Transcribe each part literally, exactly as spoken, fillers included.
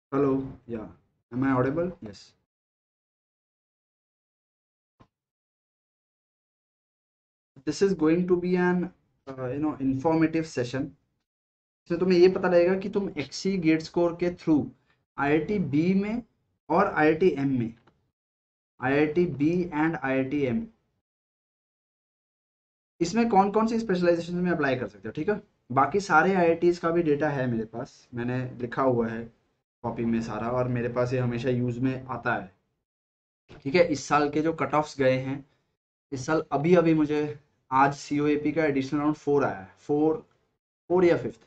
Hello, yeah. Am I audible? Yes. This is going to be an uh, you know informative session. इसमें तुम्हें ये पता लगेगा कि तुम एक्सी गेट स्कोर के थ्रू आईआईटी बी में और आईआईटी एम में IIT B and IIT M इसमें कौन कौन सी स्पेशलाइजेशन में अप्लाई कर सकते हो, ठीक है। बाकी सारे आईआईटीज का भी डेटा है मेरे पास, मैंने लिखा हुआ है कॉपी में सारा, और मेरे पास ये हमेशा यूज में आता है, ठीक है। इस साल के जो कट ऑफ्स गए हैं, इस साल अभी अभी मुझे आज सीओएपी का एडिशनल राउंड फोर आया है, फोर फोर या फिफ्थ।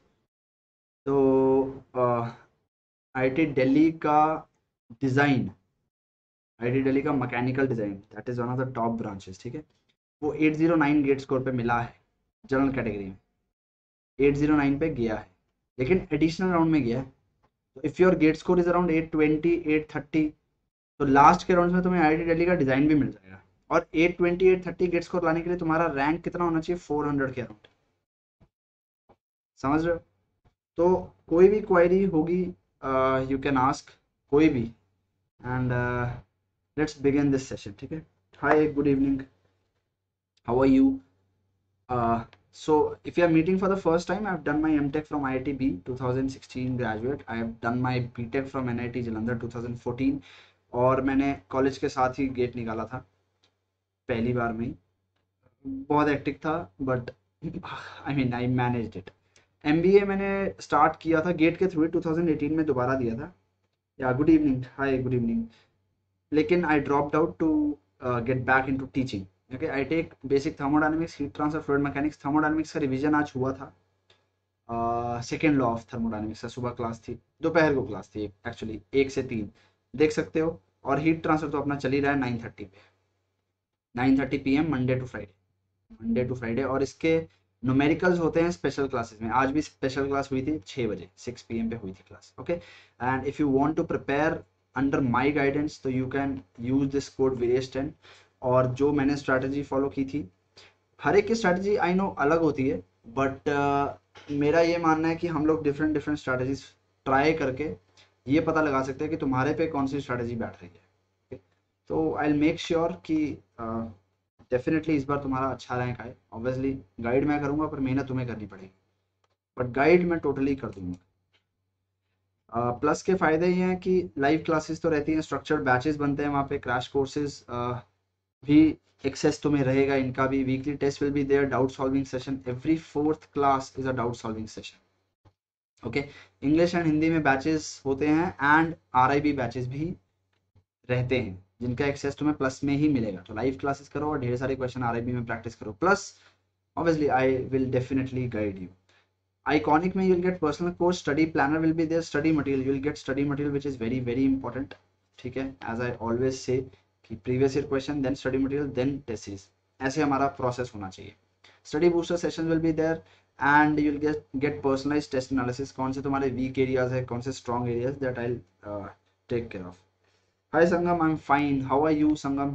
तो आईआईटी दिल्ली का डिज़ाइन, आईआईटी दिल्ली का mechanical design, that is one of the top branches, ठीक है। वो eight zero nine GATE score पे मिला है जनरल कैटेगरी में, एट ज़ीरो नाइन पे गया है, लेकिन एडिशनल राउंड में गया है। तो if your GATE score is around eight twenty eight thirty, तो लास्ट के राउंड में तुम्हें आईआईटी दिल्ली का डिज़ाइन भी मिल जाएगा। और eight twenty eight thirty GATE score लाने के लिए तुम्हारा रैंक कितना होना चाहिए, फोर हंड्रेड के अराउंड, समझ रहे हो। तो कोई भी क्वेरी होगी, यू कैन आस्क, कोई भी, and let's begin this session, ठीक है। Hi, good evening, how are you. uh, so if you are meeting for the first time, I have done my M Tech from I I T B, twenty sixteen graduate. I have done my B Tech from N I T Jalandhar twenty fourteen, और मैंने college के साथ ही gate निकाला था पहली बार में ही। बहुत hectic था, but I mean I managed it. MBA मैंने स्टार्ट किया था गेट के थ्रू, ट्वेंटी एटीन में दोबारा दिया था। या good evening, hi good evening. लेकिन I dropped out to get back into teaching. Okay, I take basic thermodynamics, heat transfer, fluid mechanics. Thermodynamics का रिवीजन आज हुआ था, सेकेंड लॉ ऑफ थर्मोडायनेमिक्स का सुबह क्लास थी, दोपहर को क्लास थी एक्चुअली, एक से तीन देख सकते हो। और हीट ट्रांसफर तो अपना चल ही रहा है नाइन थर्टी पे, nine thirty P M Monday to Friday, Monday to Friday. और इसके न्यूमेरिकल्स होते हैं स्पेशल क्लासेस में, आज भी स्पेशल क्लास हुई थी छः बजे, सिक्स पी एम पे हुई थी class, okay. And if you want to prepare under my guidance, तो you can use this code Viresh ten. और जो मैंने स्ट्रैटेजी फॉलो की थी, हर एक की स्ट्रैटेजी आई नो अलग होती है, बट uh, मेरा ये मानना है कि हम लोग डिफरेंट डिफरेंट स्ट्रैटेजीज ट्राई करके ये पता लगा सकते हैं कि तुम्हारे पे कौन सी स्ट्रैटेजी बैठ रही है, okay? तो आई मेक श्योर कि डेफिनेटली uh, इस बार तुम्हारा अच्छा रैंक आए। ऑब्वियसली गाइड मैं करूँगा, पर मेहनत तुम्हें करनी पड़ेगी, बट गाइड मैं टोटली कर दूंगा। प्लस के फ़ायदे ये हैं कि लाइव क्लासेस तो रहती हैं, स्ट्रक्चर्ड बैचेस बनते हैं वहाँ पे, क्रैश कोर्सेज भी एक्सेस तुम्हें रहेगा इनका भी। Weekly test will be there, doubt solving session, every fourth class is a doubt solving session, okay. English and Hindi में बैचेस होते हैं, एंड आरआईबी बैचेस भी रहते हैं, जिनका एक्सेस तुम्हें प्लस में ही मिलेगा। तो लाइव क्लासेस करो और ढेर सारे क्वेश्चन आरआईबी में प्रैक्टिस करो, plus obviously I will definitely guide you. Iconic में you'll get personal coach, study planner will be there, study material you'll get, study material which is very very important, ठीक है। as I always say कि previous year question, then study material, then test series, ऐसे हमारा process होना चाहिए। study booster sessions will be there, and you'll get get personalized test analysis, कौन से तुम्हारे weak areas है, कौन से strong areas, that I'll uh, take care of। Hi Sangam, I'm fine, how are you Sangam।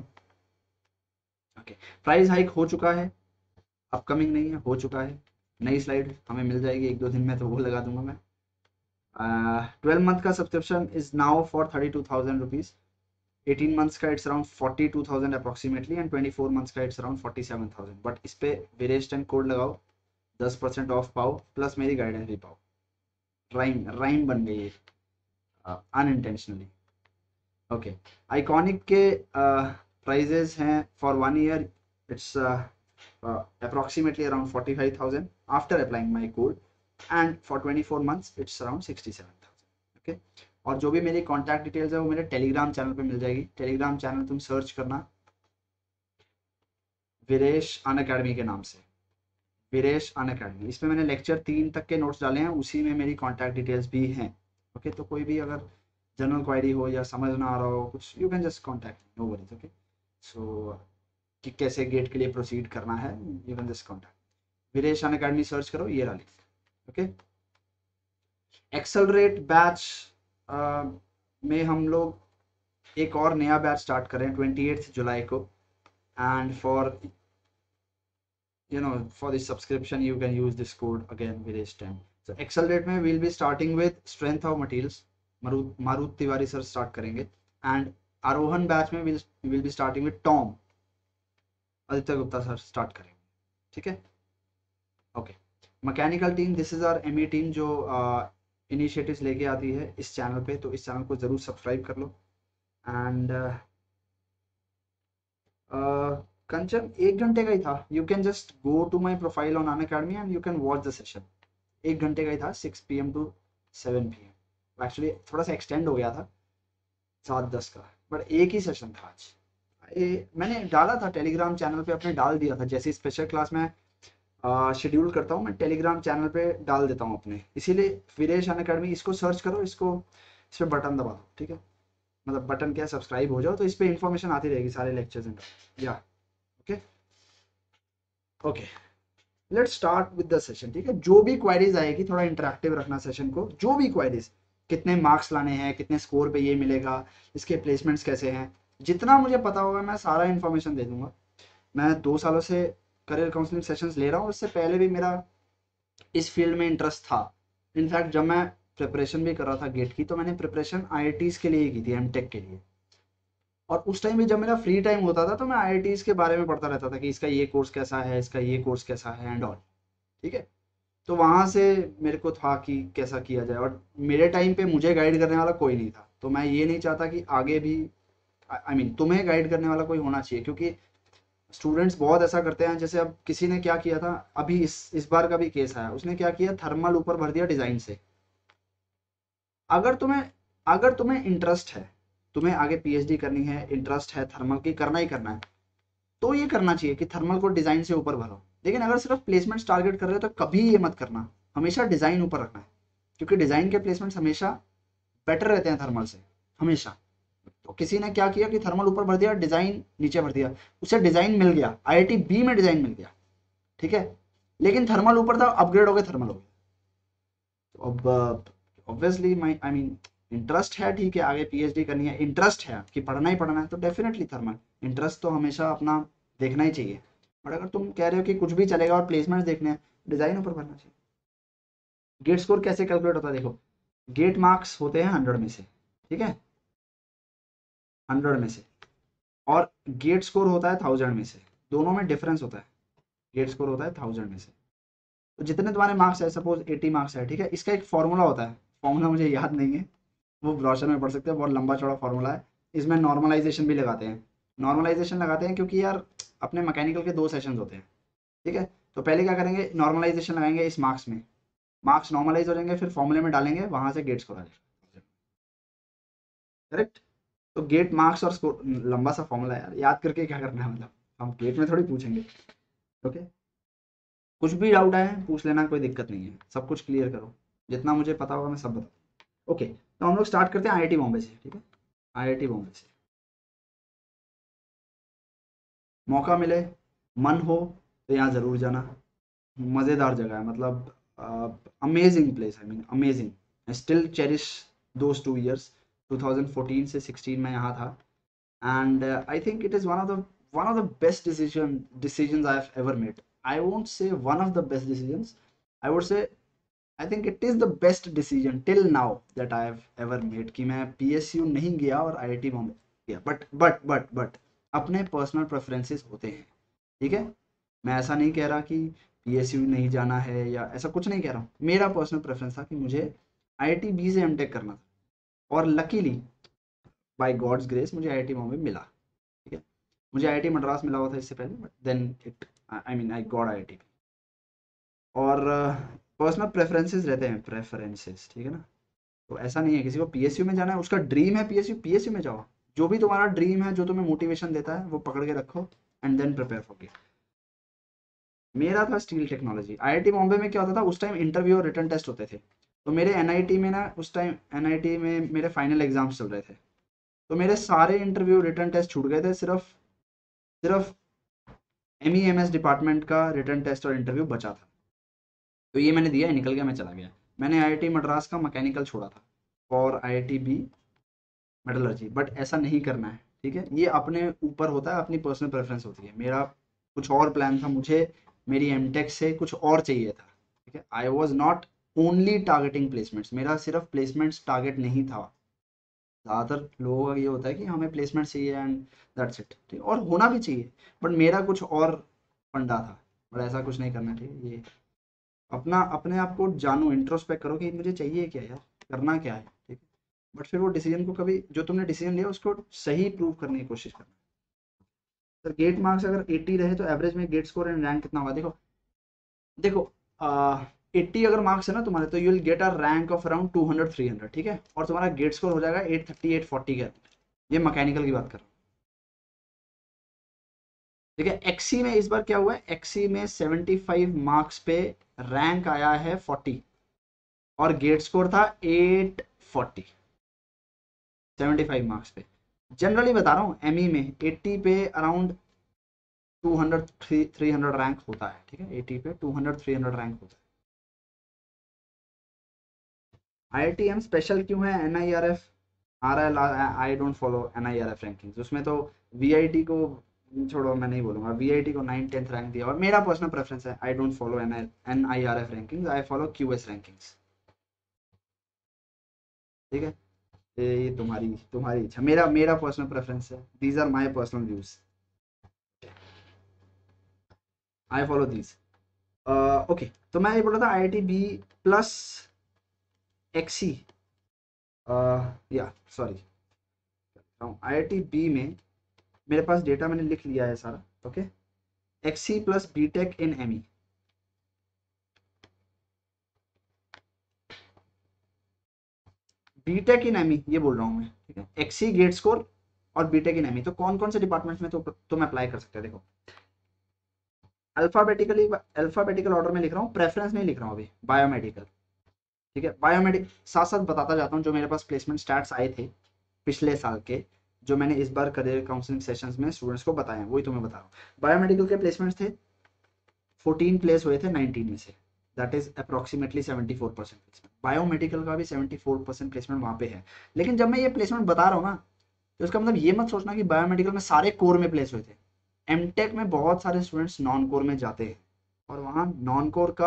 okay, price hike हो चुका है, upcoming नहीं है, हो चुका है। नई स्लाइड हमें मिल जाएगी एक दो दिन में, तो वो लगा दूंगा मैं। ट्वेल्व मंथ का subscription is now for thirty two thousand rupees, eighteen months का it's around forty two thousand approximately, and twenty four months का it's around forty seven thousand. But इस पे वीरेश टेन कोड लगाओ, दस परसेंट ऑफ पाओ, प्लस मेरी गाइडेंस भी पाओ। राइम राइम बन गई है अनइंटेंशनली, ओके। आइकॉनिक के प्राइजेस हैं for one year, it's approximately around forty-five thousand after applying my code, and for twenty-four months it's around sixty-seven thousand, okay। और जो भी मेरी कॉन्टैक्ट डिटेल्स है वो मेरे टेलीग्राम चैनल पे मिल जाएगी। टेलीग्राम चैनल तुम सर्च करना वीरेश अन अकेडमी के नाम से, वीरेश अन अकेडमी। इसमें मैंने लेक्चर तीन तक के नोट्स डाले हैं, उसी में मेरी कॉन्टैक्ट डिटेल्स भी हैं, ओके। तो कोई भी अगर जनरल क्वायरी हो या समझ ना आ रहा हो कुछ, you can just contact, no worries, okay. So कि कैसे गेट के लिए प्रोसीड करना है, you can just contact Viresh Unacademy, search करो, ये रहा, ओके। एक्सेलरेट बैच में हम लोग एक और नया बैच स्टार्ट करें ट्वेंटी एट्थ जुलाई को, and for you know for the subscription you can use this code again, Viresh ten। so accelerate में we'll be starting with strength of materials, Marut Marut Tiwari sir start करेंगे, and Aarohan batch में will will be starting with Tom, Aditya Gupta sir start करेंगे, ठीक है। Okay, mechanical team, this is our ME team जो initiatives लेके आती है इस चैनल पे, तो इस चैनल को जरूर सब्सक्राइब कर लो। एंड कंचन एक घंटे का ही था, you can just go to my profile on Unacademy and you can watch the session. एक घंटे का ही था, six P M to seven P M, actually थोड़ा सा एक्सटेंड हो गया था सात दस का, बट एक ही सेशन था आज। ए, मैंने डाला था टेलीग्राम चैनल पे, अपने डाल दिया था, जैसे स्पेशल क्लास में शेड्यूल करता हूँ मैं टेलीग्राम चैनल पे डाल देता हूँ अपने, इसीलिए वीरेश अनअकैडमी इसको सर्च करो, इसको इस पर बटन दबा दो, ठीक है, मतलब बटन क्या, सब्सक्राइब हो जाओ, तो इस पर इंफॉर्मेशन आती रहेगी सारे लेक्चर्स एंड या okay okay. Let's start with the session, ठीक है। जो भी क्वेरीज आएगी थोड़ा इंटरेक्टिव रखना सेशन को, जो भी क्वेरीज, कितने मार्क्स लाने हैं, कितने स्कोर पे ये मिलेगा, इसके प्लेसमेंट्स कैसे हैं, जितना मुझे पता होगा मैं सारा इन्फॉर्मेशन दे दूंगा। मैं दो सालों से करियर काउंसलिंग सेशंस ले रहा हूँ, उससे पहले भी मेरा इस फील्ड में इंटरेस्ट था। इनफैक्ट जब मैं प्रिपरेशन भी कर रहा था गेट की, तो मैंने प्रिपरेशन आई आई टीज़ के लिए की थी, एम टेक के लिए, और उस टाइम भी जब मेरा फ्री टाइम होता था तो मैं आई आई टीज़ के बारे में पढ़ता रहता था कि इसका ये कोर्स कैसा है, इसका ये कोर्स कैसा है एंड ऑल, ठीक है। तो वहाँ से मेरे को था कि कैसा किया जाए, और मेरे टाइम पे मुझे गाइड करने वाला कोई नहीं था, तो मैं ये नहीं चाहता कि आगे भी आई मीन तुम्हें गाइड करने वाला कोई होना चाहिए, क्योंकि स्टूडेंट्स बहुत ऐसा करते हैं। जैसे अब किसी ने क्या किया था, अभी इस इस बार का भी केस आया, उसने क्या किया, थर्मल ऊपर भर दिया डिजाइन से। अगर तुम्हें अगर तुम्हें इंटरेस्ट है, तुम्हें आगे पी एच डी करनी है, इंटरेस्ट है थर्मल की, करना ही करना है, तो ये करना चाहिए कि थर्मल को डिजाइन से ऊपर भरो। लेकिन अगर सिर्फ प्लेसमेंट्स टारगेट कर रहे हो तो कभी ये मत करना, हमेशा डिजाइन ऊपर रखना है, क्योंकि डिजाइन के प्लेसमेंट्स हमेशा बेटर रहते हैं थर्मल से, हमेशा। तो किसी ने क्या किया कि थर्मल ऊपर भर दिया, डिजाइन नीचे भर दिया, उसे डिजाइन मिल गया, आई आई टी बी में डिजाइन मिल गया, ठीक है, लेकिन थर्मल ऊपर था, अपग्रेड हो गया, थर्मल हो गया। तो अब obviously my I mean interest है, ठीक है, आगे पी एच डी करनी है, इंटरेस्ट है कि पढ़ना ही पढ़ना है, तो डेफिनेटली थर्मल, इंटरेस्ट तो हमेशा अपना देखना ही चाहिए। बट अगर तुम कह रहे हो कि कुछ भी चलेगा और प्लेसमेंट देखने हैं, डिजाइन ऊपर भरना चाहिए। गेट स्कोर कैसे कैलकुलेट होता है, देखो, गेट मार्क्स होते हैं हंड्रेड में से, ठीक है, हंड्रेड में से, और गेट स्कोर होता है थाउजेंड में से, दोनों में डिफरेंस होता है। गेट स्कोर होता है थाउजेंड में से, तो जितने तुम्हारे मार्क्स है, सपोज एटी मार्क्स है, ठीक है, इसका एक फॉर्मूला होता है, फॉर्मूला मुझे याद नहीं है, वो ब्रोशर में पढ़ सकते हैं, बहुत लंबा चौड़ा फॉर्मूला है। इसमें नॉर्मलाइजेशन भी लगाते हैं, नॉर्मलाइजेशन लगाते हैं क्योंकि यार अपने मैकेनिकल के दो सेशंस होते हैं, ठीक है। तो पहले क्या करेंगे, नॉर्मलाइजेशन लगाएंगे इस मार्क्स में, मार्क्स नॉर्मलाइज हो जाएंगे, फिर फॉर्मूले में डालेंगे, वहां से गेट स्कोर आ जाएगा, करेक्ट। तो गेट मार्क्स और स्कोर, लंबा सा फॉर्मूला है यार, याद करके क्या करना है, मतलब हम गेट में थोड़ी पूछेंगे, ओके। कुछ भी डाउट आए पूछ लेना, कोई दिक्कत नहीं है, सब कुछ क्लियर करो, जितना मुझे पता होगा मैं सब बताऊँ। ओके, तो हम लोग स्टार्ट करते हैं आई आई टी बॉम्बे से, ठीक है, आई आई टी बॉम्बे से। मौका मिले, मन हो, तो यहाँ ज़रूर जाना, मज़ेदार जगह है, मतलब amazing place, I mean amazing. I still cherish those two years, two thousand fourteen से सिक्सटीन में यहाँ था, and I think it is one of the one of the best decision decisions I have ever made. I won't say one of the best decisions. I would say I think it is the best decision till now that I have ever made कि मैं P S U नहीं गया और I I T Bombay गया, but but but but अपने personal preferences होते हैं, ठीक है। मैं ऐसा नहीं कह रहा कि P S U नहीं जाना है या ऐसा कुछ नहीं कह रहा हूँ, मेरा पर्सनल प्रेफरेंस था कि मुझे आई आई टी बी से एम टेक करना था, और लकीली बाय गॉड्स ग्रेस मुझे आई आई टी बॉम्बे मिला, ठीक है। मुझे आई आई टी मद्रास मिला हुआ था इससे पहले, but then it I mean I got I I T. और पर्सनल प्रेफरेंसेस रहते हैं, प्रेफरेंसेस, ठीक है ना। तो ऐसा नहीं है किसी को पी एस यू में जाना है, उसका ड्रीम है P S U, P S U में जाओ, जो भी तुम्हारा ड्रीम है, जो तुम्हें मोटिवेशन देता है, वो पकड़ के रखो and then prepare for GATE. मेरा था steel technology. I I T Bombay में क्या होता था, उस टाइम इंटरव्यू और रिटन टेस्ट होते थे, तो मेरे एन आई टी में ना, उस टाइम एन आई टी में मेरे फाइनल एग्जाम्स चल रहे थे, तो मेरे सारे इंटरव्यू रिटन टेस्ट छूट गए थे, सिर्फ सिर्फ M E M S department का रिटन टेस्ट और इंटरव्यू बचा था, तो ये मैंने दिया, निकल गया, मैं चला गया। मैंने आई आई टी मद्रास का मैकेनिकल छोड़ा था और I I T B metallurgy, but ऐसा नहीं करना है, ठीक है, ये अपने ऊपर होता है, अपनी पर्सनल प्रेफरेंस होती है। मेरा कुछ और प्लान था, मुझे मेरी एम टेक से कुछ और चाहिए था, ठीक है। I was not only targeting placements, मेरा सिर्फ प्लेसमेंट्स टारगेट नहीं था। ज़्यादातर लोगों का ये होता है कि हमें प्लेसमेंट चाहिए एंड दैट्स इट, ठीक, और होना भी चाहिए, बट मेरा कुछ और फंडा था। और ऐसा कुछ नहीं करना चाहिए। ये अपना अपने आप को जानो, इंट्रोस्पेक्ट करो कि मुझे चाहिए क्या यार, करना क्या है, ठीक है। बट फिर वो डिसीजन को कभी, जो तुमने डिसीजन लिया उसको सही प्रूव करने की कोशिश करना। सर गेट मार्क्स अगर अस्सी रहे तो एवरेज में गेट स्कोर एंड रैंक कितना होगा? देखो देखो एट्टी अगर मार्क्स है ना तुम्हारे, तो you will get a rank of around two hundred three hundred, ठीक है, और तुम्हारा गेट स्कोर हो जाएगा एट थर्टी एट फोर्टी के। ये मैकेनिकल की बात कर रहा हूँ। ठीक है, एक्सी में इस बार क्या हुआ है, एक्सी में सेवेंटी फाइव मार्क्स पे रैंक आया है फोर्टी, और गेट स्कोर था eight forty, seventy five marks पे। जनरली बता रहा हूँ एमई में एट्टी पे around two hundred three hundred rank होता है, ठीक है, एटी पे two hundred three hundred rank होता है। आईआईटीएम स्पेशल क्यों है? एनआईआरएफ आ रहा है, I don't follow NIRF rankings, उसमें तो वीआईटी को छोड़ो, मैं नहीं बोलूंगा, वीआईटी को नाइन टेंथ रैंक दिया, और मेरा पर्सनल प्रेफरेंस है, I don't follow NIRF rankings, I follow QS rankings, ठीक है। ये तुम्हारी तुम्हारी इच्छा, मेरा मेरा पर्सनल प्रेफरेंस है, these are my personal views, I follow these. Okay, तो मैं ये बोल रहा था I I T B plus XE, या sorry, I I T B में मेरे पास डेटा मैंने लिख लिया है सारा, okay, XE plus BTech in ME, BTech in ME ये बोल रहा हूँ मैं, ठीक है, एक्सी गेट स्कोर और बीटेक इन एमई, तो कौन कौन से डिपार्टमेंट्स में तो तुम अप्लाई कर सकते हैं? देखो अल्फाबेटिकली, अल्फाबेटिकल ऑर्डर में लिख रहा हूँ, प्रेफरेंस नहीं लिख रहा हूँ अभी, बायोमेडिकल, ठीक है, बायोमेडिक साथ साथ बताता जाता हूँ, जो मेरे पास प्लेसमेंट स्टैट्स आए थे पिछले साल के, जो मैंने इस बार करियर काउंसलिंग सेशंस में स्टूडेंट्स को बताए हैं, वही तुम्हें बता रहा हूँ। बायोमेडिकल के प्लेसमेंट्स थे, फोर्टीन प्लेस हुए थे नाइनटीन में से, that is approximately seventy four percent placement, biomedical का भी सेवेंटी फोर परसेंट प्लेसमेंट वहाँ पे है। लेकिन जब मैं ये प्लेसमेंट बता रहा हूँ ना, तो उसका मतलब ये मत सोचना कि बायोमेडिकल में सारे कोर में प्लेस हुए थे, एमटेक में बहुत सारे स्टूडेंट्स नॉन कोर में जाते हैं, और वहाँ नॉन कोर का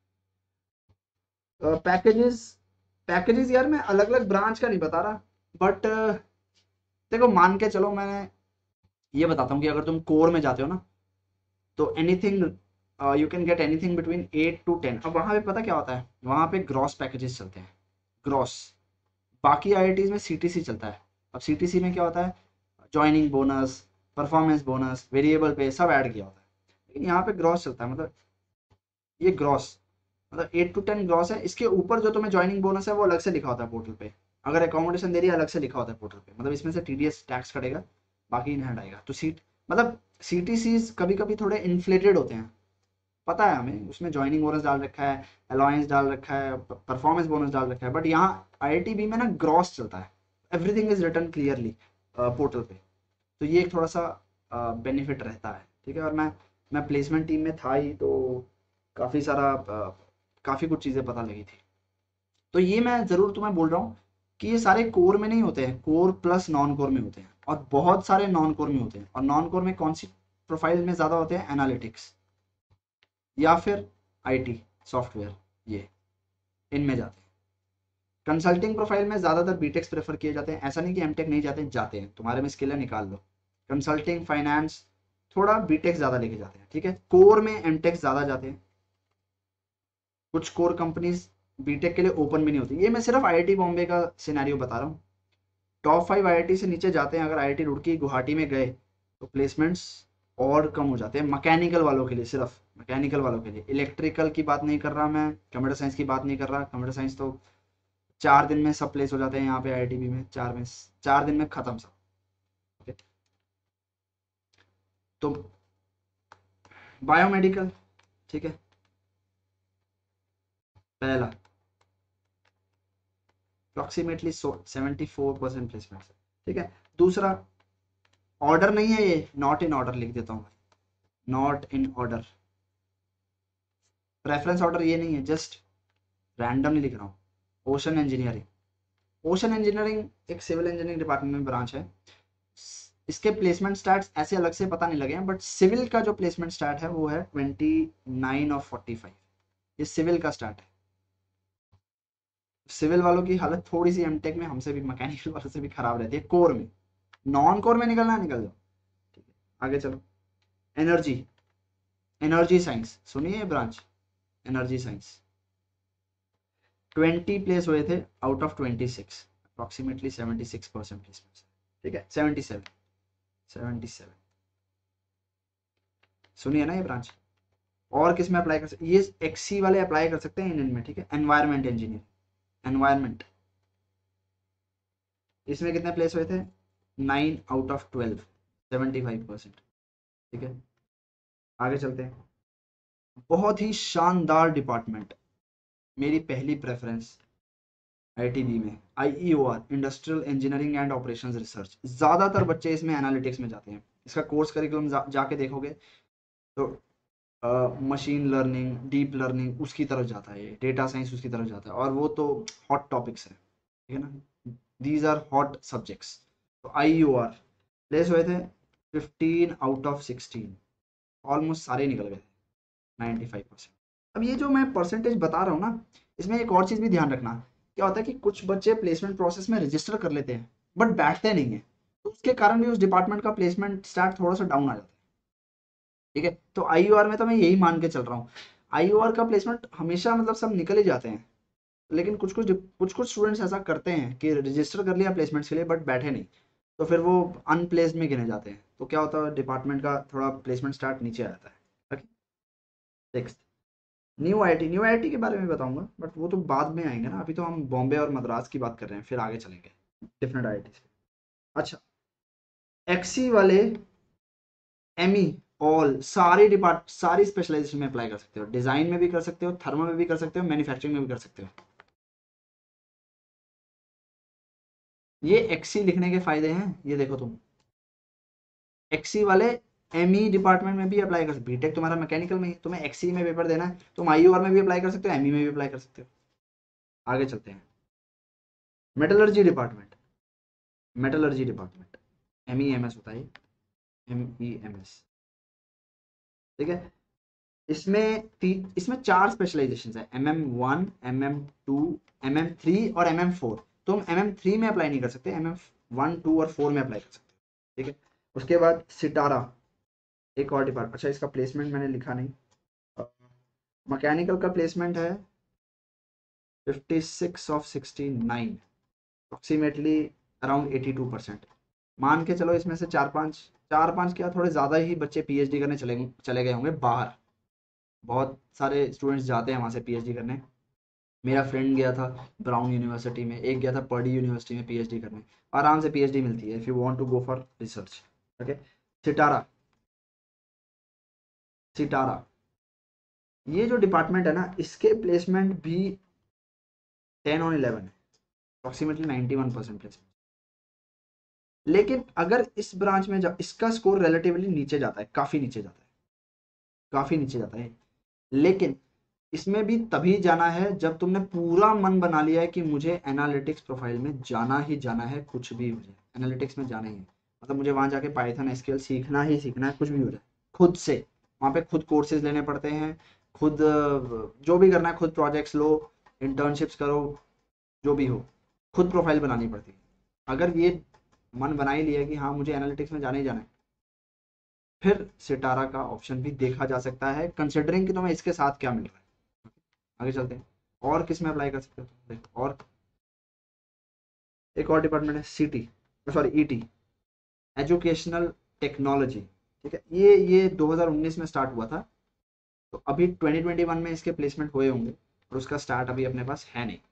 पैकेजेस पैकेजेस यार मैं अलग अलग ब्रांच का नहीं बता रहा, बट देखो मान के चलो, मैंने ये बताता हूँ कि अगर तुम कोर में जाते हो ना, तो anything you can get anything between eight to ten. अब वहाँ पे पता क्या होता है, वहाँ पे ग्रॉस पैकेजेस चलते हैं, ग्रॉस। बाकी आई आई टीज में सीटीसी चलता है। अब सीटीसी में क्या होता है, joining bonus, performance bonus, variable pay सब ऐड किया होता है, लेकिन यहाँ पे ग्रॉस चलता है, मतलब ये ग्रॉस, मतलब एट टू टेन ग्रॉस है, इसके ऊपर जो तुम्हें ज्वाइनिंग बोनस है वो अलग से लिखा होता है पोर्टल पे, अगर अकोमोडेशन दे रही है अलग से लिखा होता है पोर्टल पे, मतलब इसमें से टीडीएस टैक्स कटेगा, बाकी इन हैंड आएगा। तो सीट मतलब सीटीसीज कभी कभी थोड़े इन्फ्लेटेड होते हैं, पता है हमें, उसमें ज्वाइनिंग बोनस डाल रखा है, अलाउंस डाल रखा है, परफॉर्मेंस बोनस डाल रखा है, बट यहाँ आईआईटीबी में ना ग्रॉस चलता है, everything is written clearly portal पे, तो ये एक थोड़ा सा बेनिफिट रहता है, ठीक है। और मैं मैं प्लेसमेंट टीम में था ही, तो काफ़ी सारा काफ़ी कुछ चीज़ें पता लगी थी। तो ये मैं ज़रूर तुम्हें बोल रहा हूँ कि ये सारे कोर में नहीं होते हैं, कोर प्लस नॉन कोर में होते हैं, और बहुत सारे नॉन कोर में होते हैं। और नॉन कोर में कौन सी प्रोफाइल में ज़्यादा होते हैं? एनालिटिक्स या फिर आईटी सॉफ्टवेयर, ये इनमें जाते हैं। कंसल्टिंग प्रोफाइल में ज़्यादातर बीटेक्स प्रेफर किए जाते हैं, ऐसा नहीं कि एमटेक नहीं जाते, जाते हैं, तुम्हारे में स्किल है निकाल लो। कंसल्टिंग, फाइनेंस, थोड़ा बीटेक्स ज़्यादा लेके जाते हैं, ठीक है। कोर में एमटेक्स ज़्यादा जाते हैं, कुछ कोर कंपनीज बीटेक के लिए ओपन भी नहीं होती। ये मैं सिर्फ आईआईटी बॉम्बे का सिनेरियो बता रहा हूँ, टॉप फाइव आईआईटी से नीचे जाते हैं, अगर आईआईटी रुड़की गुवाहाटी में गए तो प्लेसमेंट्स और कम हो जाते हैं, मैकेनिकल वालों के लिए, सिर्फ मैकेनिकल वालों के लिए। इलेक्ट्रिकल की बात नहीं कर रहा मैं, कंप्यूटर साइंस की बात नहीं कर रहा, कंप्यूटर साइंस तो चार दिन में सब प्लेस हो जाते हैं यहाँ पे आईआईटी में, चार में चार दिन में खत्म सब, ओके। तो बायोमेडिकल, ठीक है, पहला approximately seventy four percent placement, ठीक है। दूसरा, ऑर्डर नहीं है ये, नॉट इन ऑर्डर लिख देता हूँ, not in order, preference order ये नहीं है, जस्ट रैंडमली लिख रहा हूँ। ओशन इंजीनियरिंग, ओशन इंजीनियरिंग एक सिविल इंजीनियरिंग डिपार्टमेंट में ब्रांच है, इसके प्लेसमेंट स्टार्ट ऐसे अलग से पता नहीं लगे हैं, बट सिविल का जो प्लेसमेंट स्टार्ट है वो है twenty nine of forty five, ये सिविल का स्टार्ट है, सिविल वालों की हालत थोड़ी सी एमटेक में हमसे भी, मैकेनिकल वालों से भी खराब रहती है। कोर में, नॉन कोर में निकलना निकल जाओ, ठीक है। आगे चलो, एनर्जी, एनर्जी साइंस सुनिए branch, energy science twenty place हुए थे out of twenty six, approximately seventy six percent placement, ठीक है, सेवेंटी सेवन, सेवेंटी सेवन। सुनिए ना ये ब्रांच। और किस में अप्लाई कर सकते, ये एक्सी वाले अप्लाई कर सकते हैं इनमें, ठीक है। एनवायरमेंट इंजीनियर, एनवायरमेंट, इसमें कितने प्लेस हुए थे, nine out of twelve, seventy five percent, ठीक है। आगे चलते हैं, बहुत ही शानदार डिपार्टमेंट, मेरी पहली प्रेफरेंस आईटीबी में, IEOR, industrial engineering and operations research. ज़्यादातर बच्चे इसमें एनालिटिक्स में जाते हैं। इसका कोर्स करिकुलम जा, जाके देखोगे तो मशीन लर्निंग, डीप लर्निंग उसकी तरफ जाता है, ये डेटा साइंस उसकी तरफ जाता है, और वो तो हॉट टॉपिक्स है, ठीक है ना, दीज आर हॉट सब्जेक्ट्स। तो आईईओआर प्लेस हुए थे fifteen out of sixteen, almost सारे निकल गए, नाइन्टी फाइव परसेंट। अब ये जो मैं परसेंटेज बता रहा हूँ ना, इसमें एक और चीज़ भी ध्यान रखना, क्या होता है कि कुछ बच्चे प्लेसमेंट प्रोसेस में रजिस्टर कर लेते हैं बट बैठते नहीं है, तो उसके कारण भी उस डिपार्टमेंट का प्लेसमेंट स्टार्ट थोड़ा सा डाउन आ जाता है, ठीक है। तो आईयूआर में तो मैं यही मान के चल रहा हूँ, आईयूआर का प्लेसमेंट हमेशा मतलब सब निकल ही जाते हैं, लेकिन कुछ कुछ कुछ कुछ स्टूडेंट्स ऐसा करते हैं कि रजिस्टर कर लिया प्लेसमेंट्स के लिए बट बैठे नहीं, तो फिर वो अनप्लेस्ड में गिने जाते हैं, तो क्या होता है डिपार्टमेंट का थोड़ा प्लेसमेंट स्टार्ट नीचे आ जाता है। Next, new IT, new IT के बारे में बताऊंगा बट वो तो बाद में आएंगे ना, अभी तो हम बॉम्बे और मद्रास की बात कर रहे हैं, फिर आगे चलेंगे डिफरेंट आईटी से। अच्छा, एक्सी वाले, एमई, ऑल सारी डिपार्ट सारी स्पेशलाइजेशन में अप्लाई कर सकते हो, डिजाइन में भी कर सकते हो, थर्मल में भी कर सकते हो, मैन्युफैक्चरिंग में भी कर सकते हो। ये एक्सी लिखने के फायदे हैं, ये देखो तुम, एक्सी वाले एमई डिपार्टमेंट में भी अप्लाई कर सकते हो, बीटेक तुम्हारा मैकेनिकल में ही, तुम्हें एक्सी में पेपर देना है, तुम आईयूआर में भी अप्लाई कर सकते हो, एमई में भी अप्लाई कर सकते हो। आगे चलते हैं, metallurgy department, metallurgy department, M E M S होता है, एम ई एम एस, ठीक है। इसमें ती, इसमें चार स्पेशलाइजेशन है, M M one, M M two, M M three और एम एम फोर। तुम एम एम थ्री में अप्लाई नहीं कर सकते, एम एम वन, टू और फोर में अप्लाई कर सकते हो, ठीक है। उसके बाद सितारा, एक और डिपार्टमेंट, अच्छा इसका प्लेसमेंट मैंने लिखा नहीं, मैकेनिकल का प्लेसमेंट है fifty six of sixty nine, approximately around eighty two percent. मान के चलो इसमें से चार पांच, चार पांच क्या थोड़े ज़्यादा ही बच्चे पीएचडी करने चले चले गए होंगे बाहर, बहुत सारे स्टूडेंट्स जाते हैं वहाँ से पीएचडी करने। मेरा फ्रेंड गया था ब्राउन यूनिवर्सिटी में, एक गया था पर्डी यूनिवर्सिटी में पीएचडी करने, आराम से पीएचडी मिलती है if you want to go for research, okay. CTARA, CTARA ये जो डिपार्टमेंट है ना, इसके प्लेसमेंट भी टेन ऑन इलेवन है, approximately ninety one percent placement. लेकिन अगर इस ब्रांच में जा, इसका स्कोर रिलेटिवली नीचे जाता है, काफ़ी नीचे जाता है, काफ़ी नीचे जाता है, लेकिन इसमें भी तभी जाना है जब तुमने पूरा मन बना लिया है कि मुझे एनालिटिक्स प्रोफाइल में जाना ही जाना है, कुछ भी हो जाए एनालिटिक्स में जाना ही है, मतलब मुझे वहां जाके पाइथन एसक्यूएल सीखना ही सीखना है, कुछ भी हो जाए, खुद से वहां पे खुद कोर्सेज लेने पड़ते हैं, खुद जो भी करना है, खुद प्रोजेक्ट्स लो, इंटर्नशिप्स करो, जो भी हो, खुद प्रोफाइल बनानी पड़ती है। अगर ये मन बना ही लिया है कि हाँ मुझे एनालिटिक्स में जाना ही जाना है, फिर सितारा का ऑप्शन भी देखा जा सकता है, कंसिडरिंग कि तुम्हें इसके साथ क्या मिल रहा है। आगे चलते हैं, और किस में अप्लाई कर सकते हो तुम, देखो और एक और डिपार्टमेंट है सीटी, सॉरी ईटी, एजुकेशनल टेक्नोलॉजी, ठीक है। ये ये दो हज़ार उन्नीस में स्टार्ट हुआ था, तो अभी ट्वेंटी ट्वेंटी वन में इसके प्लेसमेंट हुए होंगे, और उसका स्टार्ट अभी अपने पास है नहीं।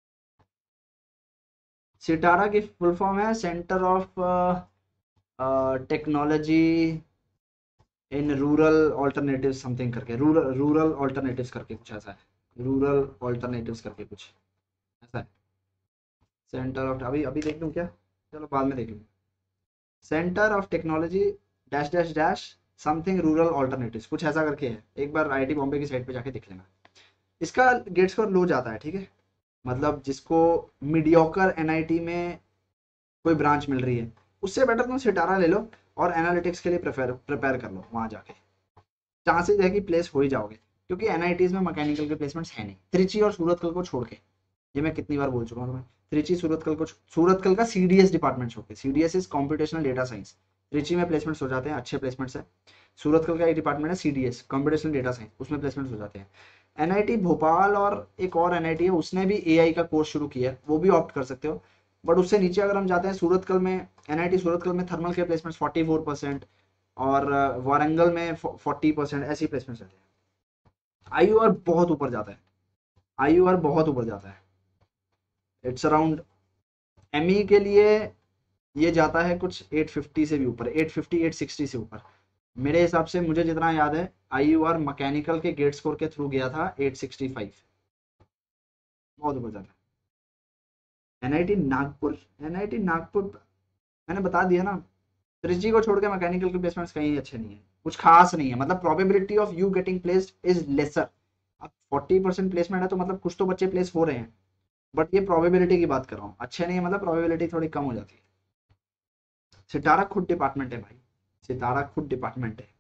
सितारा की फुल फॉर्म है centre of technology in rural alternative something करके, रूरल रूरल ऑल्टरनेटिव्स करके कुछ ऐसा है, रूरल ऑल्टरनेटिव्स करके कुछ ऐसा है। सेंटर ऑफ, अभी अभी देख लूँ क्या, चलो बाद में देख लूँ, centre of technology dash dash dash something rural alternatives कुछ ऐसा करके है, एक बार आईआईटी बॉम्बे की साइट पे जाके देख लेना। इसका गेट स्कोर लो जाता है, ठीक है, मतलब जिसको मीडियोकर एनआईटी में कोई ब्रांच मिल रही है, उससे बेटर तुम सितारा ले लो और एनालिटिक्स के लिए प्रिपेयर प्रिपेयर कर लो, वहां जाके चांसेस है कि प्लेस हो ही जाओगे, क्योंकि एनआईटीज में मैकेनिकल के प्लेसमेंट्स है नहीं, त्रिची और सूरत को छोड़ के, ये मैं कितनी बार बोल चुका हूँ तुम्हें। त्रिची सूरतकल को, सूरतकल का सीडीएस डिपार्टमेंट छोड़ के, CDS is computational data science, Trichy में प्लेसमेंट्स हो जाते हैं, अच्छे प्लेसमेंट्स है। सूरतकल का एक डिपार्टमेंट है सीडीएस, कॉम्पिटेशनल डेटा साइंस, उसमें प्लेसमेंट्स हो जाते हैं। एनआईटी भोपाल और एक और एनआईटी है, उसने भी एआई का कोर्स शुरू किया है, वो भी ऑप्ट कर सकते हो। बट उससे नीचे अगर हम जाते हैं सूरतकल में, एनआईटी सूरतकल में थर्मल के प्लेसमेंट्स फोर्टी फोर परसेंट, और अ, वारंगल में फोर्टी परसेंट ऐसी प्लेसमेंट्स रहते हैं। आईयूआर बहुत ऊपर जाता है, आईयूआर बहुत ऊपर जाता है। इट्स अराउंड, एमई के लिए ये जाता है कुछ एट फिफ्टी से भी ऊपर, एट फिफ्टी एट सिक्सटी से ऊपर मेरे हिसाब से, मुझे जितना याद है। आईयूआर मैकेनिकल के गेट स्कोर के थ्रू गया था एट सिक्सटी फाइव, बहुत ऊपर जाता है। एनआईटी नागपुर, एनआईटी नागपुर मैंने बता दिया ना, त्रिची को छोड़ के मैकेनिकल के प्लेसमेंट्स कहीं अच्छे नहीं है, कुछ खास नहीं है, मतलब probability of you getting placed is lesser. अब फोर्टी परसेंट प्लेसमेंट है तो मतलब कुछ तो बच्चे प्लेस हो रहे हैं, बट ये प्रोबेबिलिटी की बात कर रहा हूँ, अच्छे नहीं है मतलब प्रोबेबिलिटी थोड़ी कम हो जाती है। सितारा खुद डिपार्टमेंट है भाई, सितारा खुद डिपार्टमेंट है।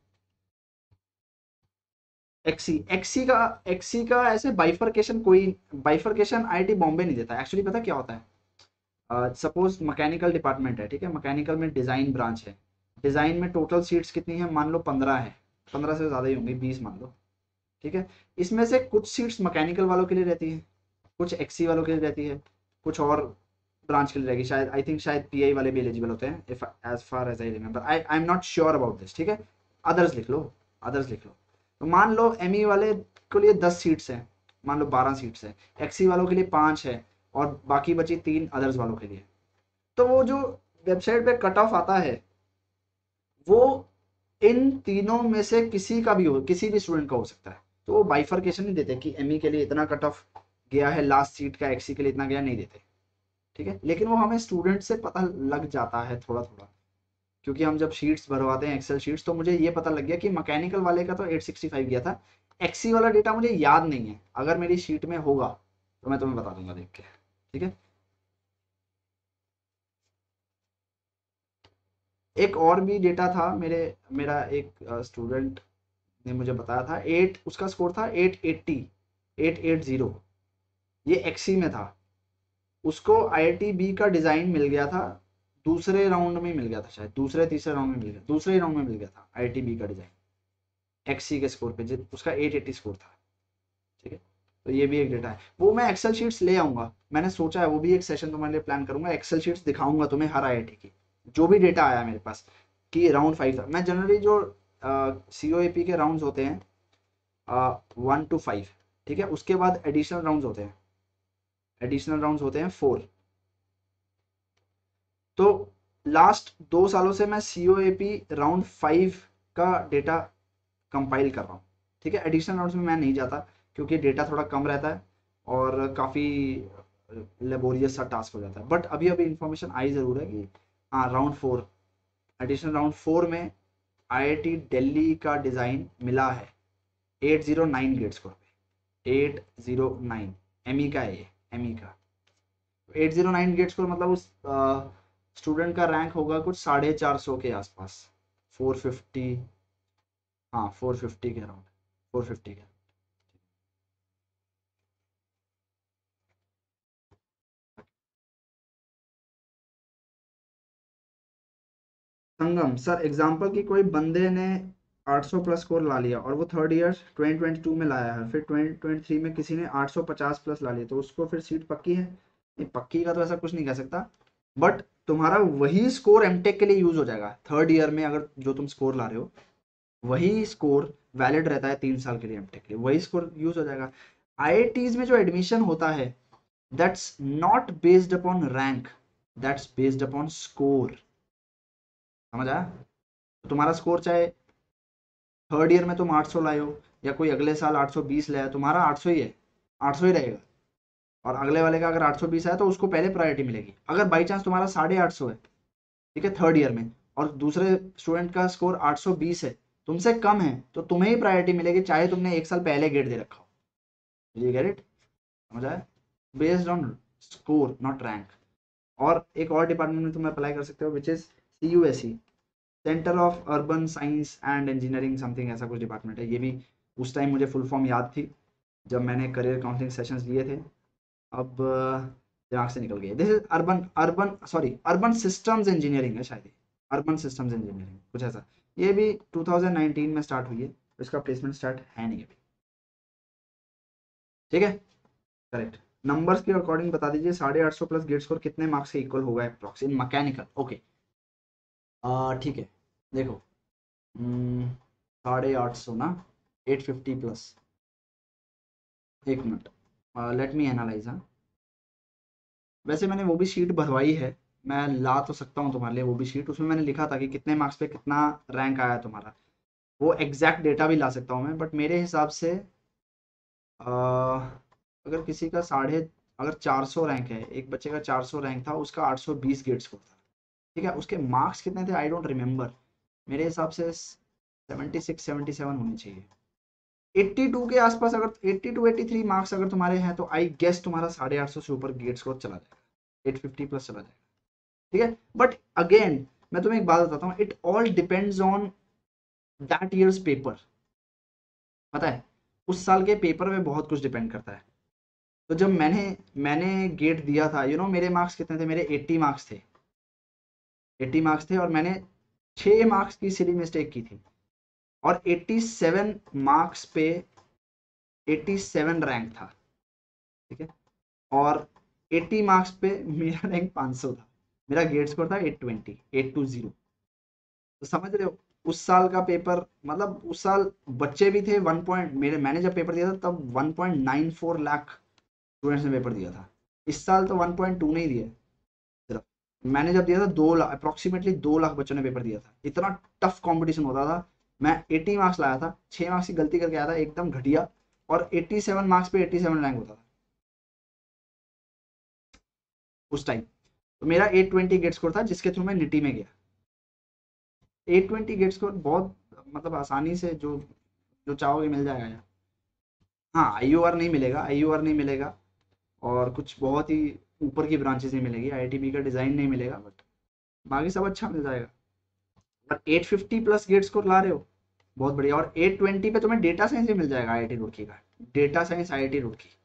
एक्सी, एक्सी का एक्सी का ऐसे बाइफर्केशन, कोई बाइफर्केशन आईआईटी बॉम्बे नहीं देता एक्चुअली। पता क्या होता है, सपोज मैकेनिकल डिपार्टमेंट है, ठीक है, मैकेनिकल में डिजाइन ब्रांच है, डिजाइन में टोटल सीट्स कितनी है, मान लो पंद्रह है, पंद्रह से ज्यादा ही होंगी, बीस मान लो, ठीक है। इसमें से कुछ सीट्स मैकेनिकल वालों के लिए रहती है, कुछ एक्सी वालों के लिए रहती है, कुछ और ब्रांच के लिए रहेगी शायद। आई थिंक शायद पीआई वाले भी एलिजिबल होते हैं, if as far as I remember, I I am not sure about this, ठीक है। अदर्स लिख लो, अदर्स लिख लो। तो मान लो एमई वाले के लिए दस सीट्स हैं, मान लो बारह सीट्स हैं, एक्सी वालों के लिए पांच है, और बाकी बची तीन अदर्स वालों के लिए। तो वो जो वेबसाइट पे कट ऑफ आता है, वो इन तीनों में से किसी का भी हो, किसी भी स्टूडेंट का हो सकता है। तो वो बाइफर्केशन नहीं देते कि एमई के लिए इतना कट ऑफ गया है लास्ट सीट का, एक्सी के लिए इतना गया, नहीं देते, ठीक है। लेकिन वो हमें स्टूडेंट से पता लग जाता है थोड़ा थोड़ा, क्योंकि हम जब शीट्स भरवाते हैं एक्सेल शीट्स, तो मुझे ये पता लग गया कि मैकेनिकल वाले का तो एट सिक्सटी फाइव गया था। एक्सी वाला डेटा मुझे याद नहीं है, अगर मेरी शीट में होगा तो मैं तुम्हें बता दूंगा देख के, ठीक है। एक और भी डेटा था मेरे, मेरा एक स्टूडेंट ने मुझे बताया था, एट उसका स्कोर था eight eighty, eight eight zero, ये एक्सी में था। उसको आईआईटी बी का डिजाइन मिल गया था, दूसरे राउंड में मिल गया था शायद, दूसरे तीसरे राउंड में मिल गया, दूसरे राउंड में मिल गया था आईआईटी बी का डिजाइन, एक्सी के स्कोर पे, उसका एट एट्टी स्कोर था, ठीक है। तो ये भी एक डेटा है, वो मैं एक्सेल शीट्स ले आऊंगा, मैंने सोचा है, वो भी एक सेशन तुम्हारे लिए प्लान करूंगा, एक्सेल शीट्स दिखाऊंगा तुम्हें हर आईआईटी की, जो भी डेटा आया मेरे पास कि राउंड फाइव था। मैं जनरली जो सीओएपी के राउंड्स होते हैं वन टू फाइव, ठीक है, उसके बाद एडिशनल राउंड्स होते हैं, एडिशनल राउंड्स होते हैं फोर। तो लास्ट दो सालों से मैं सीओएपी राउंड फाइव का डेटा कंपाइल कर रहा हूँ, ठीक है। एडिशनल राउंड्स में मैं नहीं जाता क्योंकि डेटा थोड़ा कम रहता है और काफ़ी लेबोरियस सा टास्क हो जाता है, बट अभी अभी इंफॉर्मेशन आई ज़रूर है कि हाँ round four, additional round four में आईआईटी दिल्ली का डिज़ाइन मिला है eight zero nine GATE score पे, एट जीरो नाइन, एमई का है ये, एमई का eight zero nine GATE score, मतलब उस स्टूडेंट का रैंक होगा कुछ साढ़े चार सौ के आसपास, फोर फिफ्टी, हाँ फोर फिफ्टी के अराउंड, फोर फिफ्टी के। संगम सर, एग्जाम्पल की कोई बंदे ने आठ सौ प्लस स्कोर ला लिया और वो third year twenty twenty two में लाया है, फिर ट्वेंटी ट्वेंटी थ्री में किसी ने आठ सौ पचास प्लस ला लिया, तो उसको फिर सीट पक्की है? नहीं, पक्की का तो ऐसा कुछ नहीं कह सकता, बट तुम्हारा वही स्कोर एमटेक के लिए यूज हो जाएगा। थर्ड ईयर में अगर जो तुम स्कोर ला रहे हो, वही स्कोर वैलिड रहता है तीन साल के लिए, एमटेक के लिए वही स्कोर यूज हो जाएगा। आईआईटीज में जो एडमिशन होता है, that's not based upon rank, that's based upon score, समझ आया? तो तुम्हारा स्कोर चाहे थर्ड ईयर में तुम आठ सौ लाए हो या कोई अगले साल आठ सौ बीस लाया, तुम्हारा आठ सौ ही है, आठ सौ ही रहेगा। और अगले वाले का अगर आठ सौ बीस आया तो उसको पहले प्रायोरिटी मिलेगी। अगर बाई चांस तुम्हारा साढ़े आठ सौ है, ठीक है, थर्ड ईयर में, और दूसरे स्टूडेंट का स्कोर आठ सौ बीस है, तुमसे कम है, तो तुम्हें ही प्रायोरिटी मिलेगी चाहे तुमने एक साल पहले गेट दे रखा हो। ये गेट इट, समझ आया? Based on score not rank. और एक और डिपार्टमेंट में तुम अप्लाई कर सकते हो, which is C U S E, centre of urban science and engineering something, ऐसा कुछ डिपार्टमेंट है। ये भी उस टाइम मुझे फुल फॉर्म याद थी जब मैंने करियर काउंसलिंग सेशंस लिए थे। अब दिमाग से निकल गया। This is urban urban sorry urban systems engineering है शायद, अर्बन सिस्टम्स इंजीनियरिंग कुछ ऐसा। ये भी टू थाउजेंड नाइनटीन में स्टार्ट हुई है, इसका प्लेसमेंट स्टार्ट है नहीं अभी। ठीक है, करेक्ट। नंबर्स के अकॉर्डिंग बता दीजिए, साढ़े आठ सौ प्लस गेट स्कोर कितने मार्क्स के इक्वल होगा अप्रॉक्स इन मैकेनिकल। ओके, ठीक है, देखो हम्म, साढ़े आठ सौ ना, एट फिफ्टी प्लस, एक मिनट, लेट मी एनालाइज। हाँ, वैसे मैंने वो भी शीट भरवाई है, मैं ला तो सकता हूँ तुम्हारे लिए वो भी शीट, उसमें मैंने लिखा था कि कितने मार्क्स पे कितना रैंक आया तुम्हारा, वो एग्जैक्ट डेटा भी ला सकता हूँ मैं। बट मेरे हिसाब से अ, अगर किसी का साढ़े अगर चार सौ रैंक है, एक बच्चे का चार सौ रैंक था, उसका आठ सौ बीस गेट स्कोर था। ठीक है, उसके मार्क्स कितने थे आई डोंट रिमेम्बर, मेरे हिसाब से सेवेंटी सिक्स सेवेंटी सेवन होने चाहिए। एट्टी टू के आसपास, अगर eighty two eighty three marks अगर तुम्हारे हैं तो आई गेस तुम्हारा साढ़े आठ सौ से ऊपर गेट स्कोर चला जाएगा, एट फिफ्टी प्लस चला जाएगा। ठीक है, बट अगेन मैं तुम्हें एक बात बताता हूँ, it all depends on that year's paper. पता है, उस साल के पेपर में बहुत कुछ डिपेंड करता है। तो जब मैंने मैंने गेट दिया था, यू you नो know, मेरे मार्क्स कितने थे, मेरे एट्टी मार्क्स थे, एट्टी मार्क्स थे, और मैंने छः मार्क्स की सिली मिस्टेक की थी, और एट्टी सेवन मार्क्स पे एट्टी सेवन रैंक था। ठीक है, और एट्टी मार्क्स पे मेरा रैंक पाँच सौ था, मेरा गेट स्कोर था eight twenty eight two zero. तो समझ रहे हो, उस साल का पेपर, मतलब उस साल बच्चे भी थे वन पॉइंट, मेरे मैंने जब पेपर दिया था तब one point nine four lakh students ने पेपर दिया था। इस साल तो वन पॉइंट टू नहीं दिए सिर्फ, मैंने जब दिया था दो लाख अप्रोक्सीमेटली दो लाख बच्चों ने पेपर दिया था, इतना टफ कंपटीशन होता था। मैं एटी मार्क्स लाया था, छः मार्क्स की गलती करके आया था एकदम घटिया, और एट्टी सेवन मार्क्स पे एट्टी सेवन रैंक होता था उस टाइम। तो मेरा एट ट्वेंटी गेट स्कोर था, जिसके थ्रू मैं निटी में गया। एट ट्वेंटी गेट स्कोर बहुत, मतलब आसानी से जो जो चाहोगे मिल जाएगा यार। हाँ, आई यू आर नहीं मिलेगा, आई यू आर नहीं मिलेगा, और कुछ बहुत ही ऊपर की ब्रांचेस नहीं मिलेगी, आई आई टी बी का डिज़ाइन नहीं मिलेगा, बट बाकी सब अच्छा मिल जाएगा। और eight fifty plus GATE score ला रहे हो, बहुत बढ़िया। और एट ट्वेंटी पे तुम्हें डेटा साइंस भी मिल जाएगा आई आई टी रुड़की का, data science I I T Roorkee.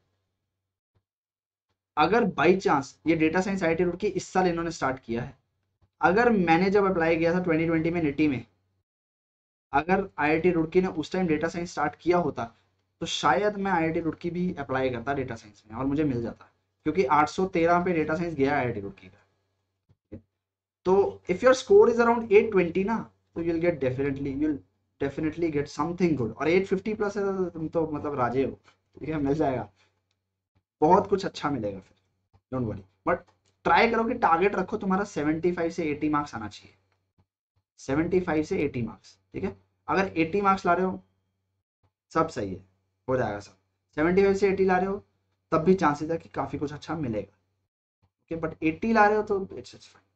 अगर बाई चांस ये data science I I T Roorkee इस साल इन्होंने स्टार्ट किया है, अगर मैंने जब अप्लाई किया था ट्वेंटी ट्वेंटी में निटी में, अगर आई आई टी रुड़की ने उस टाइम डेटा साइंस स्टार्ट किया होता, तो शायद मैं आई आई टी रुड़की भी अप्लाई करता डेटा साइंस में और मुझे मिल जाता, क्योंकि आठ सौ तेरह पे डेटा साइंस गया आई आई टी रुड़की का। तो if your score is around eight twenty ना, तो you'll get definitely you'll definitely get something good. और एट फिफ्टी प्लस है तो तुम तो मतलब राजे हो। ठीक है, मिल जाएगा, बहुत कुछ अच्छा मिलेगा फिर, डोंट वरी। बट ट्राई करो कि टारगेट रखो तुम्हारा सेवेंटी फाइव से एटी मार्क्स आना चाहिए, सेवेंटी फाइव से एटी मार्क्स। ठीक है, अगर एटी मार्क्स ला रहे हो सब सही है, हो जाएगा सब। सेवेंटी फाइव से एटी ला रहे हो तब भी चांसेस है कि काफी कुछ अच्छा मिलेगा। ओके, बट एटी ला रहे हो तो इट्स इट्स फाइन।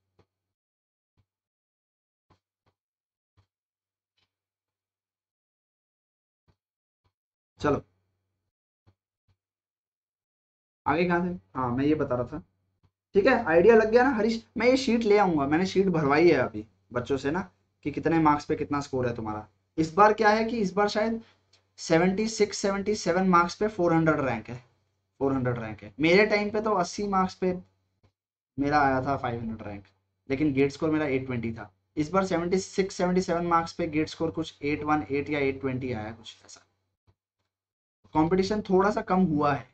चलो आगे कहाँ थे, हाँ मैं ये बता रहा था। ठीक है, आइडिया लग गया ना हरीश, मैं ये शीट ले आऊंगा, मैंने शीट भरवाई है अभी बच्चों से ना, कि कितने मार्क्स पे कितना स्कोर है तुम्हारा। इस बार क्या है कि इस बार शायद seventy six seventy seven marks पे फोर हंड्रेड रैंक है, फोर हंड्रेड रैंक है। मेरे टाइम पे तो अस्सी मार्क्स पे मेरा आया था फाइव हंड्रेड रैंक, लेकिन गेट स्कोर मेरा एट ट्वेंटी था। इस बार seventy six seventy seven marks पे गेट स्कोर कुछ एट वन एट या एट ट्वेंटी आया, कुछ ऐसा। कंपटीशन थोड़ा सा कम हुआ है।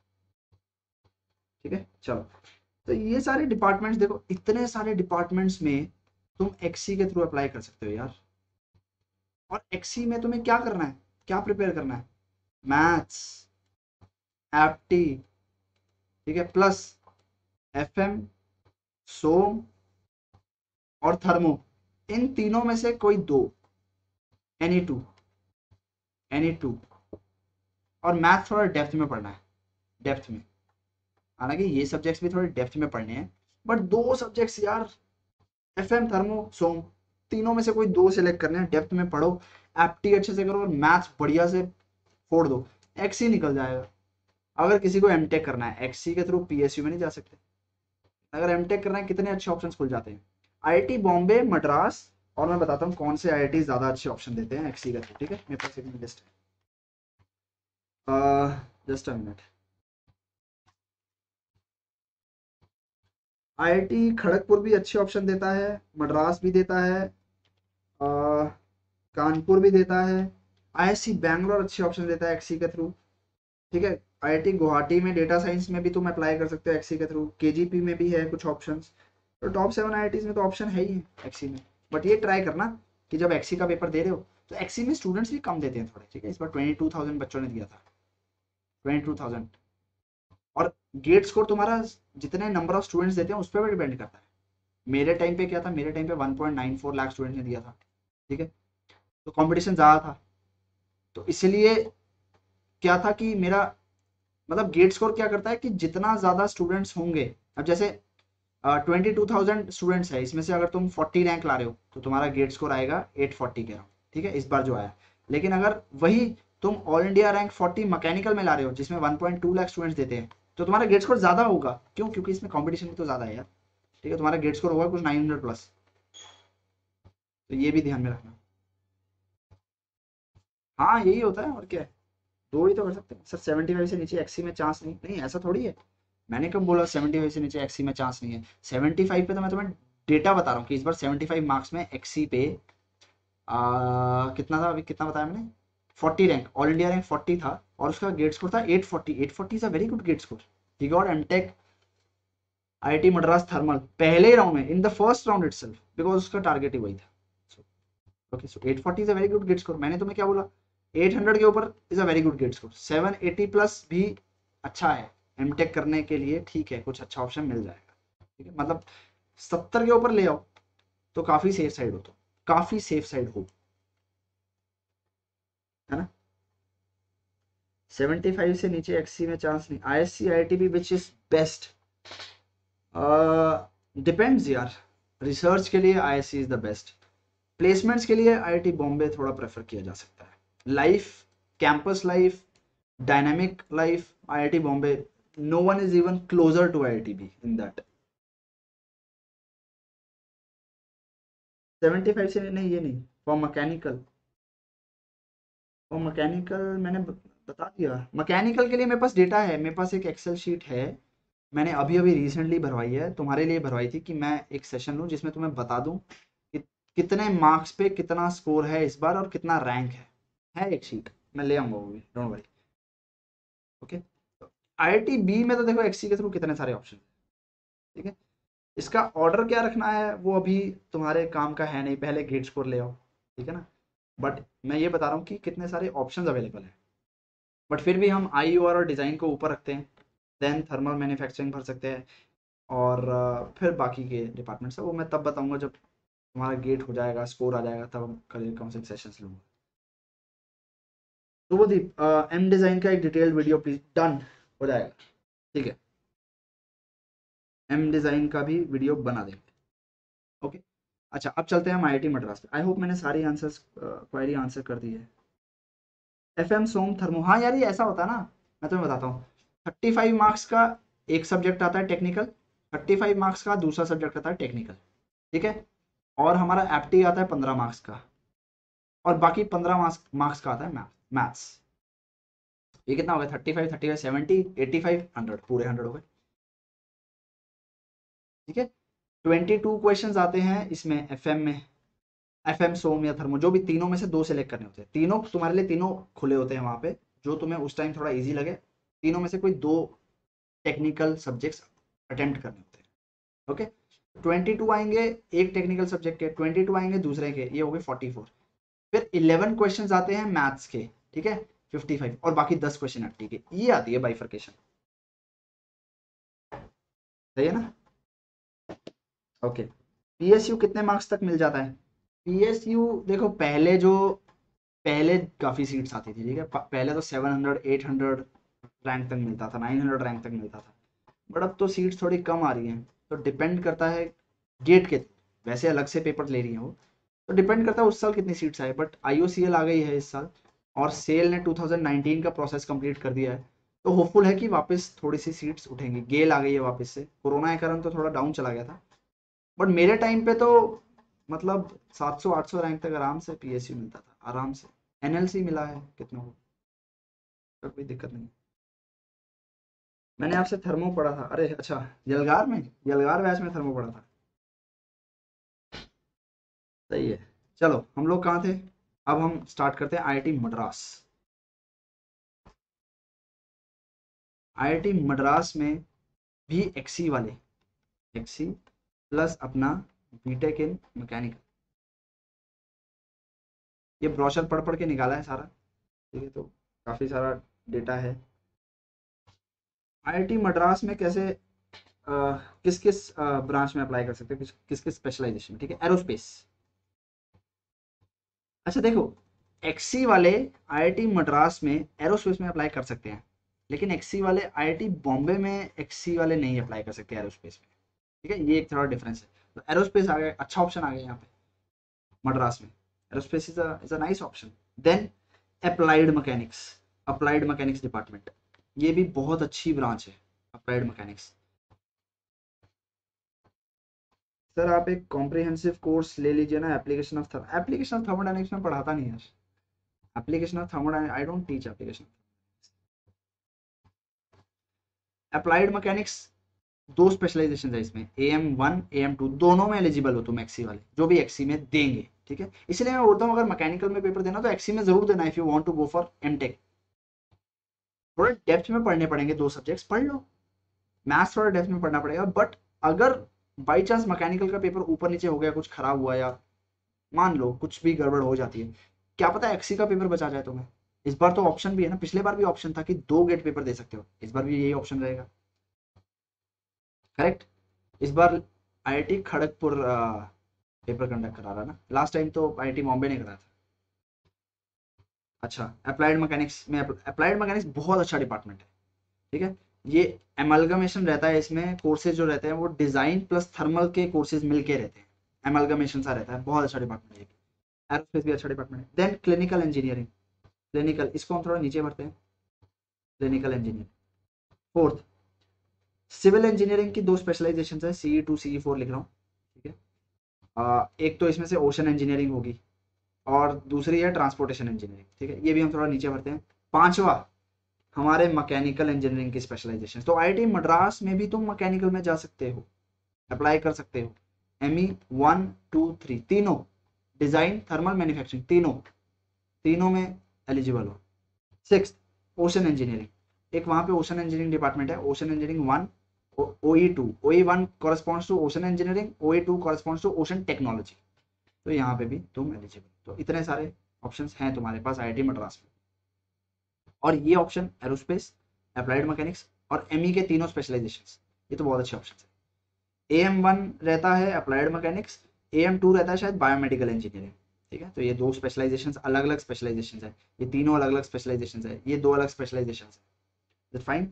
ठीक है, चलो। तो ये सारे डिपार्टमेंट्स देखो, इतने सारे डिपार्टमेंट्स में तुम एक्सी के थ्रू अप्लाई कर सकते हो यार। और एक्सी में तुम्हें क्या करना है, क्या प्रिपेयर करना है, मैथ्स, एप्टी, ठीक है, प्लस एफएम, सोम और थर्मो, इन तीनों में से कोई दो, एनी टू, एनी टू। और मैथ थोड़ा डेप्थ में पढ़ना है, डेप्थ में। हालांकि ये सब्जेक्ट्स भी थोड़े डेप्थ में पढ़ने हैं, बट दो सब्जेक्ट्स यार, एफएम थर्मो सोम, तीनों में से कोई दो सिलेक्ट करने हैं, डेप्थ में पढ़ो, एप्टी अच्छे से करो और मैथ्स बढ़िया से फोड़ दो, एक्सी निकल जाएगा। अगर किसी को एमटेक करना है, एक्सी के थ्रू पीएसयू में नहीं जा सकते। अगर एमटेक करना है, कितने अच्छे ऑप्शन खुल जाते हैं, आईआईटी बॉम्बे, मद्रास, और मैं बताता हूँ कौन से आईआईटी ज्यादा अच्छे ऑप्शन देते हैं एक्सी के थ्रू। ठीक है, मेरे पास एक लिस्ट है, just a minute. IIT Kharagpur भी अच्छे ऑप्शन देता है, मद्रास भी देता है, आ, कानपुर भी देता है, आईआईएससी बैंगलोर अच्छे ऑप्शन देता है एक्सी के थ्रू। ठीक है, आईआईटी गुवाहाटी में डेटा साइंस में भी तुम अप्लाई कर सकते हो एक्सी के थ्रू, केजीपी में भी है कुछ ऑप्शंस। तो टॉप सेवन आईआईटीज में तो ऑप्शन है ही है एक्सी में। बट ये ट्राई करना कि जब एक्सी का पेपर दे रहे हो तो एक्सी में स्टूडेंट्स भी कम देते हैं थोड़े। ठीक है, इस बार ट्वेंटी टू थाउजेंड बच्चों ने दिया था, ट्वेंटी टू थाउजेंड। और गेट स्कोर तुम्हारा जितने नंबर ऑफ स्टूडेंट्स देते हैं उस पर भी डिपेंड करता है। मेरे टाइम पे क्या था, मेरे टाइम पे one point nine four lakh student ने दिया था। ठीक है, तो कंपटीशन ज़्यादा था, तो इसलिए क्या था कि मेरा मतलब गेट स्कोर क्या करता है कि जितना ज़्यादा स्टूडेंट्स होंगे, अब जैसे ट्वेंटी टू थाउजेंड स्टूडेंट्स है, इसमें से अगर तुम फोर्टी रैंक ला रहे हो तो तुम्हारा गेट स्कोर आएगा एट फोर्टी के अराउंड। ठीक है, इस बार जो आया। लेकिन अगर वही तुम all India rank forty mechanical में ला रहे हो जिसमें one point two lakh students देते हैं, तो तुम्हारा गेट स्कोर ज़्यादा होगा। क्यों? क्योंकि इसमें कॉम्पिटिशन भी तो ज़्यादा है यार। ठीक है, तुम्हारा गेट स्कोर होगा कुछ नाइन हंड्रेड प्लस। तो ये भी ध्यान में रखना। हाँ यही होता है, और क्या है, दो ही तो कर सकते हैं सर। सेवेंटी फाइव से नीचे एक्सी में चांस नहीं, नहीं ऐसा थोड़ी है। मैंने कब बोला सेवेंटी फाइव से नीचे एक्सी में चांस नहीं है? सेवेंटी फाइव पे तो मैं तुम्हें डेटा बता रहा हूँ कि इस बार सेवेंटी फाइव मार्क्स में एक्सी पे आ, कितना था, अभी कितना बताया मैंने, forty rank, all India rank forty था, और उसका गेट स्कोर था eight forty. Eight forty is a very good GATE score. He got MTech IIT Madras thermal पहले ही राउंड में, in the first round itself, because उसका टारगेट ही वही था। Okay, so eight forty is a very good GATE score. मैंने तुम्हें क्या बोला, एट हंड्रेड के ऊपर is a very good GATE score. Seven eighty plus भी अच्छा है एमटेक करने के लिए। ठीक है, कुछ अच्छा ऑप्शन मिल जाएगा। ठीक है, मतलब सत्तर के ऊपर ले आओ तो काफी सेफ साइड हो, तो काफी सेफ साइड हो, है ना। सेवेंटी फाइव से नीचे एक्ससी में चांस नहीं। आईएससी आईआईटी भी विच इज बेस्ट, डिपेंड्स यार। रिसर्च के लिए IISc is the best. Placements के लिए आईआईटी बॉम्बे थोड़ा प्रेफर किया जा सकता है। Life, campus life, dynamic life, IIT Bombay, no one is even closer to IIT B in that. Seventy five से नहीं, ये नहीं। फॉर मैकेनिकल, फॉर मैकेनिकल मैंने ब- बता दिया। मैकेनिकल के लिए मेरे पास डेटा है, मेरे पास एक एक्सेल शीट है, मैंने अभी अभी रिसेंटली भरवाई है, तुम्हारे लिए भरवाई थी कि मैं एक सेशन लूँ जिसमें तुम्हें बता दूं कि कितने मार्क्स पे कितना स्कोर है इस बार और कितना रैंक है। है एक शीट, मैं ले आऊंगा वो भी, don't worry. Okay, IIT B में तो देखो एक्सी के थ्रू कितने सारे ऑप्शन। ठीक है, इसका ऑर्डर क्या रखना है वो अभी तुम्हारे काम का है नहीं, पहले गेट स्कोर ले आओ। ठीक है ना, बट मैं ये बता रहा हूँ कि कितने सारे ऑप्शंस अवेलेबल हैं। बट फिर भी हम आई यू आर और डिज़ाइन को ऊपर रखते हैं, देन थर्मल मैन्युफैक्चरिंग भर सकते हैं, और अ, फिर बाकी के डिपार्टमेंट्स है वो मैं तब बताऊंगा जब तुम्हारा गेट हो जाएगा, स्कोर आ जाएगा, तब हम करियर काउंसलिंग सेशंस लूंगा। तो वो दीप, एम डिज़ाइन का एक डिटेल्ड वीडियो प्लीज, डन हो जाएगा। ठीक है, एम डिज़ाइन का भी वीडियो बना देंगे। ओके, अच्छा अब चलते हैं हम आईआईटी मद्रास पे। आई होप मैंने सारी आंसर्स क्वेरी आंसर कर दी है। एफ एम सोम थर्मो, हाँ यार ये ऐसा होता है ना, मैं तुम्हें बताता हूँ। थर्टी फाइव मार्क्स का एक सब्जेक्ट आता है टेक्निकल, थर्टी फाइव मार्क्स का दूसरा सब्जेक्ट आता है टेक्निकल। ठीक है, और हमारा एप्टी आता है पंद्रह मार्क्स का, और बाकी पंद्रह मार्क्स मार्क्स का आता है मैथ मैथ्स। ये कितना हो गया, thirty five, thirty five, seventy, eighty five, hundred, पूरे हंड्रेड हो गए। ठीक है, ट्वेंटी टू क्वेश्चन आते हैं इसमें एफ एम में, एफ एम सोम या थर्मो, जो भी तीनों में से दो सेलेक्ट करने होते हैं। तीनों तुम्हारे लिए, तीनों खुले होते हैं वहां पे, जो तुम्हें उस टाइम थोड़ा इजी लगे। तीनों में से कोई दो टेक्निकल सब्जेक्ट्स अटेम्प्ट करने होते हैं। ओके, ट्वेंटी टू आएंगे एक टेक्निकल सब्जेक्ट के, ट्वेंटी टू आएंगे दूसरे के, ये हो गए फोर्टी फोर। फिर इलेवन क्वेश्चन आते हैं मैथ्स के, ठीक है, फिफ्टी फाइव, और बाकी दस क्वेश्चन एप्टी के। ये आती है बाइफर्केशन। सही है ना। ओके, पीएसयू कितने मार्क्स तक मिल जाता है? पीएसयू देखो, पहले जो पहले काफी सीट्स आती थी। ठीक है, प- पहले तो seven hundred eight hundred rank तक मिलता था, नाइन हंड्रेड रैंक तक मिलता था। बट अब तो सीट्स थोड़ी कम आ रही हैं, तो डिपेंड करता है गेट के, वैसे अलग से पेपर ले रही हैं वो, तो डिपेंड करता है उस साल कितनी सीट्स आए। बट आईओसीएल आ गई है इस साल, और सेल ने टू थाउजेंड नाइनटीन का प्रोसेस कंप्लीट कर दिया है, तो होपफुल है कि वापस थोड़ी सी सीट्स उठेंगी। गेल आ गई है वापस से, कोरोना के कारण तो थोड़ा डाउन चला गया था, बट मेरे टाइम पे तो मतलब सात सौ आठ सौ रैंक तक आराम से पीएसयू मिलता था, आराम से। एनएलसी मिला है कितनों को, तो कोई दिक्कत नहीं। मैंने आपसे थर्मो पढ़ा था, अरे अच्छा, यलगार में, यलगार बैच में थर्मो पढ़ा था। सही है। चलो हम लोग कहाँ थे, अब हम स्टार्ट करते हैं आईआईटी मद्रास। आईआईटी मद्रास में भी एक्सी वाले, एक्सी प्लस अपना बीटेक इन मैकेनिकल, ये ब्रोशर पढ़ पढ़ के निकाला है सारा, ठीक है, तो काफ़ी सारा डेटा है। आईआईटी मद्रास में कैसे किस किस ब्रांच में अप्लाई कर सकते हैं, किस किस स्पेशलाइजेशन, ठीक है, एरोस्पेस। अच्छा देखो, एक्सी वाले आईआईटी मद्रास में एरोस्पेस में अप्लाई कर सकते हैं, लेकिन एक्सी वाले आईआईटी बॉम्बे में एक्सी वाले नहीं अप्लाई कर सकते एरोस्पेस में, ठीक है, ये एक थोड़ा डिफरेंस है। तो एरोस्पेस आ गया, अच्छा ऑप्शन आ गया यहाँ पे मद्रास में, aerospace is a is a nice option. Then applied mechanics, applied mechanics department, ये भी बहुत अच्छी ब्रांच है, अप्लाइड मैकेनिक्स। सर आप एक कॉम्प्रिहेंसिव कोर्स ले लीजिए ना, application of therm, application of thermodynamics में पढ़ाता नहीं है, application of thermodynamics I don't teach application. Applied mechanics दो स्पेशलाइजेशन है इसमें, A M one A M two, दोनों में एलिजिबल हो तुम एक्सी वाले, जो भी एक्सी में देंगे, ठीक है। इसलिए मैं बोलता हूँ अगर मैकेनिकल में पेपर देना तो एक्सी में जरूर देना, if you want to go for MTech. थोड़ा डेप्थ में पढ़ने पड़ेंगे, दो सब्जेक्ट्स पढ़ लो, मैथ्स थोड़ा डेप्थ में पढ़ना पड़ेगा, बट अगर बाई चांस मैकेनिकल का पेपर ऊपर नीचे हो गया, कुछ खराब हुआ या मान लो कुछ भी गड़बड़ हो जाती है, क्या पता एक्सी का पेपर बचा जाए तुम्हें। इस बार तो ऑप्शन भी है ना, पिछले बार भी ऑप्शन था कि दो गेट पेपर दे सकते हो, इस बार भी यही ऑप्शन रहेगा, करेक्ट। इस बार आईआईटी खड़गपुर पेपर कंडक्ट करा रहा ना, लास्ट टाइम तो आईआईटी बॉम्बे ने कराया था। अच्छा, अप्लाइड मैकेनिक्स में, अप्लाइड मैकेनिक्स बहुत अच्छा डिपार्टमेंट है, ठीक है। ये एमलगमेशन रहता है इसमें, कोर्सेज जो रहते हैं वो डिजाइन प्लस थर्मल के कोर्सेज मिलके रहते हैं, एमलगमेशन सा रहता है, बहुत अच्छा डिपार्टमेंट है। एरोस्पेस भी अच्छा डिपार्टमेंट है। देन क्लिनिकल इंजीनियरिंग, क्लिनिकल इसको हम थोड़ा नीचे बढ़ते हैं, clinical engineering fourth. Civil engineering की दो स्पेशलाइजेशन है, सी टू सी फोर लिख रहा हूँ, ठीक है। आ, एक तो इसमें से ओशन इंजीनियरिंग होगी और दूसरी है ट्रांसपोर्टेशन इंजीनियरिंग, ठीक है, ये भी हम थोड़ा नीचे बढ़ते हैं। पांचवा हमारे मैकेनिकल इंजीनियरिंग की स्पेशलाइजेशन, तो आईआईटी मद्रास में भी तुम मैकेनिकल में जा सकते हो, अप्लाई कर सकते हो। M E one two three तीनों, डिजाइन थर्मल मैन्युफैक्चरिंग तीनों, तीनों में एलिजिबल हो। सिक्स ओशन इंजीनियरिंग, एक वहां पे ओशन इंजीनियरिंग डिपार्टमेंट है, ocean engineering one, O E two, O E one corresponds to ocean engineering, O E two corresponds to ocean technology, तो यहाँ पे भी तुम एलिजिबल। तो इतने सारे ऑप्शंस हैं तुम्हारे पास आईआईटी मद्रास में, और ये ऑप्शन एरोस्पेस, अप्लाइड मैकेनिक्स और एमई के तीनों स्पेशलाइजेशन, ये तो बहुत अच्छे ऑप्शन है। ए एम वन रहता है applied mechanics, A M two रहता है शायद बायोमेडिकल इंजीनियरिंग, ठीक है। तो ये दो स्पेशलाइजेशन अलग अलग स्पेशलाइजेशन है, ये तीनों अलग अलग स्पेशलाइजेशन है, ये दो अलग स्पेशलाइजेशन है, फाइन।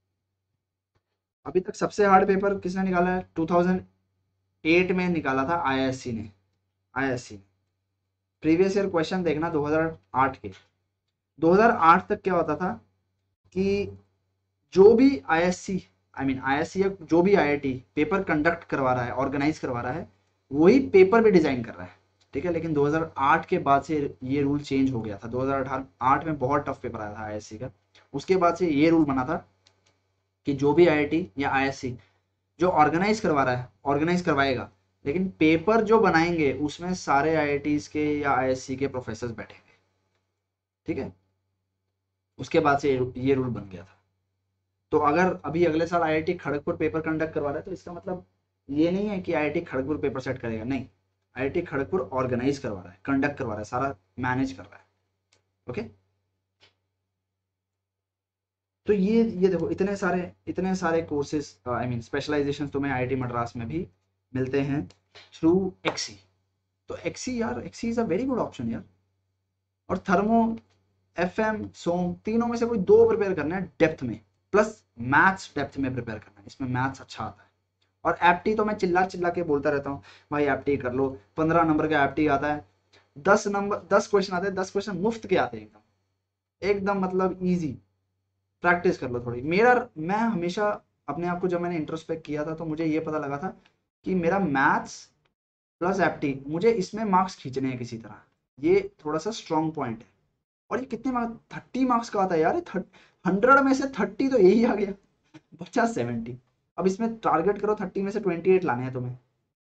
अभी तक सबसे हार्ड पेपर किसने निकाला है, टू थाउजेंड एट में निकाला था आईआईएससी ने, आईआईएससी ने। प्रीवियस ईयर क्वेश्चन देखना दो हज़ार आठ के, दो हज़ार आठ तक क्या होता था कि जो भी आईएससी, आई मीन आईएससी या जो भी आईआईटी पेपर कंडक्ट करवा रहा है, ऑर्गेनाइज करवा रहा है, वही पेपर भी डिजाइन कर रहा है, ठीक है। लेकिन दो हज़ार आठ के बाद से ये रूल चेंज हो गया था, दो हज़ार आठ में बहुत टफ पेपर आया था आईएससी का, उसके बाद से ये रूल बना था कि जो भी आईआईटी या आईएससी जो ऑर्गेनाइज करवा रहा है, ऑर्गेनाइज करवाएगा, लेकिन पेपर जो बनाएंगे उसमें सारे आईआईटीज के या आईएससी के प्रोफेसर बैठेंगे, ठीक है। उसके बाद से ये रूल बन गया था। तो अगर अभी अगले साल आईआईटी खड़गपुर पेपर कंडक्ट करवा रहा है, तो इसका मतलब ये नहीं है कि आईआईटी खड़गपुर पेपर सेट करेगा, नहीं, आईआईटी खड़गपुर ऑर्गेनाइज करवा रहा है, कंडक्ट करवा रहा है, सारा मैनेज कर रहा है, ओके। तो ये ये देखो, इतने सारे इतने सारे कोर्सेज, आई मीन स्पेशलाइजेशन तुम्हें आईआईटी मद्रास में भी मिलते हैं थ्रू एक्सी। तो एक्सी यार, XE is a very good option यार। और थर्मो, एफ एम, सोम, तीनों में से कोई दो प्रिपेयर करना है डेप्थ में, प्लस मैथ्स डेप्थ में प्रिपेयर करना है, इसमें मैथ्स अच्छा आता है। और एप्टी तो मैं चिल्ला चिल्ला के बोलता रहता हूँ, भाई एप्टी कर लो, पंद्रह नंबर का एप्टी आता है, दस नंबर दस क्वेश्चन आते हैं, दस क्वेश्चन मुफ्त के आते हैं, एकदम एकदम मतलब इजी। प्रैक्टिस कर लो थोड़ी। मेरा मैं हमेशा अपने आप को, जब मैंने इंट्रोस्पेक्ट किया था तो मुझे ये पता लगा था कि मेरा मैथ्स प्लस एप्टी, मुझे इसमें मार्क्स खींचने हैं किसी तरह, ये थोड़ा सा स्ट्रॉन्ग पॉइंट है। और ये कितने मार्क्स, थर्टी मार्क्स का आता है यार, हंड्रेड में से थर्टी तो यही आ गया, बचा सेवेंटी। अब इसमें टारगेट करो थर्टी में से ट्वेंटी एट लाने हैं तुम्हें,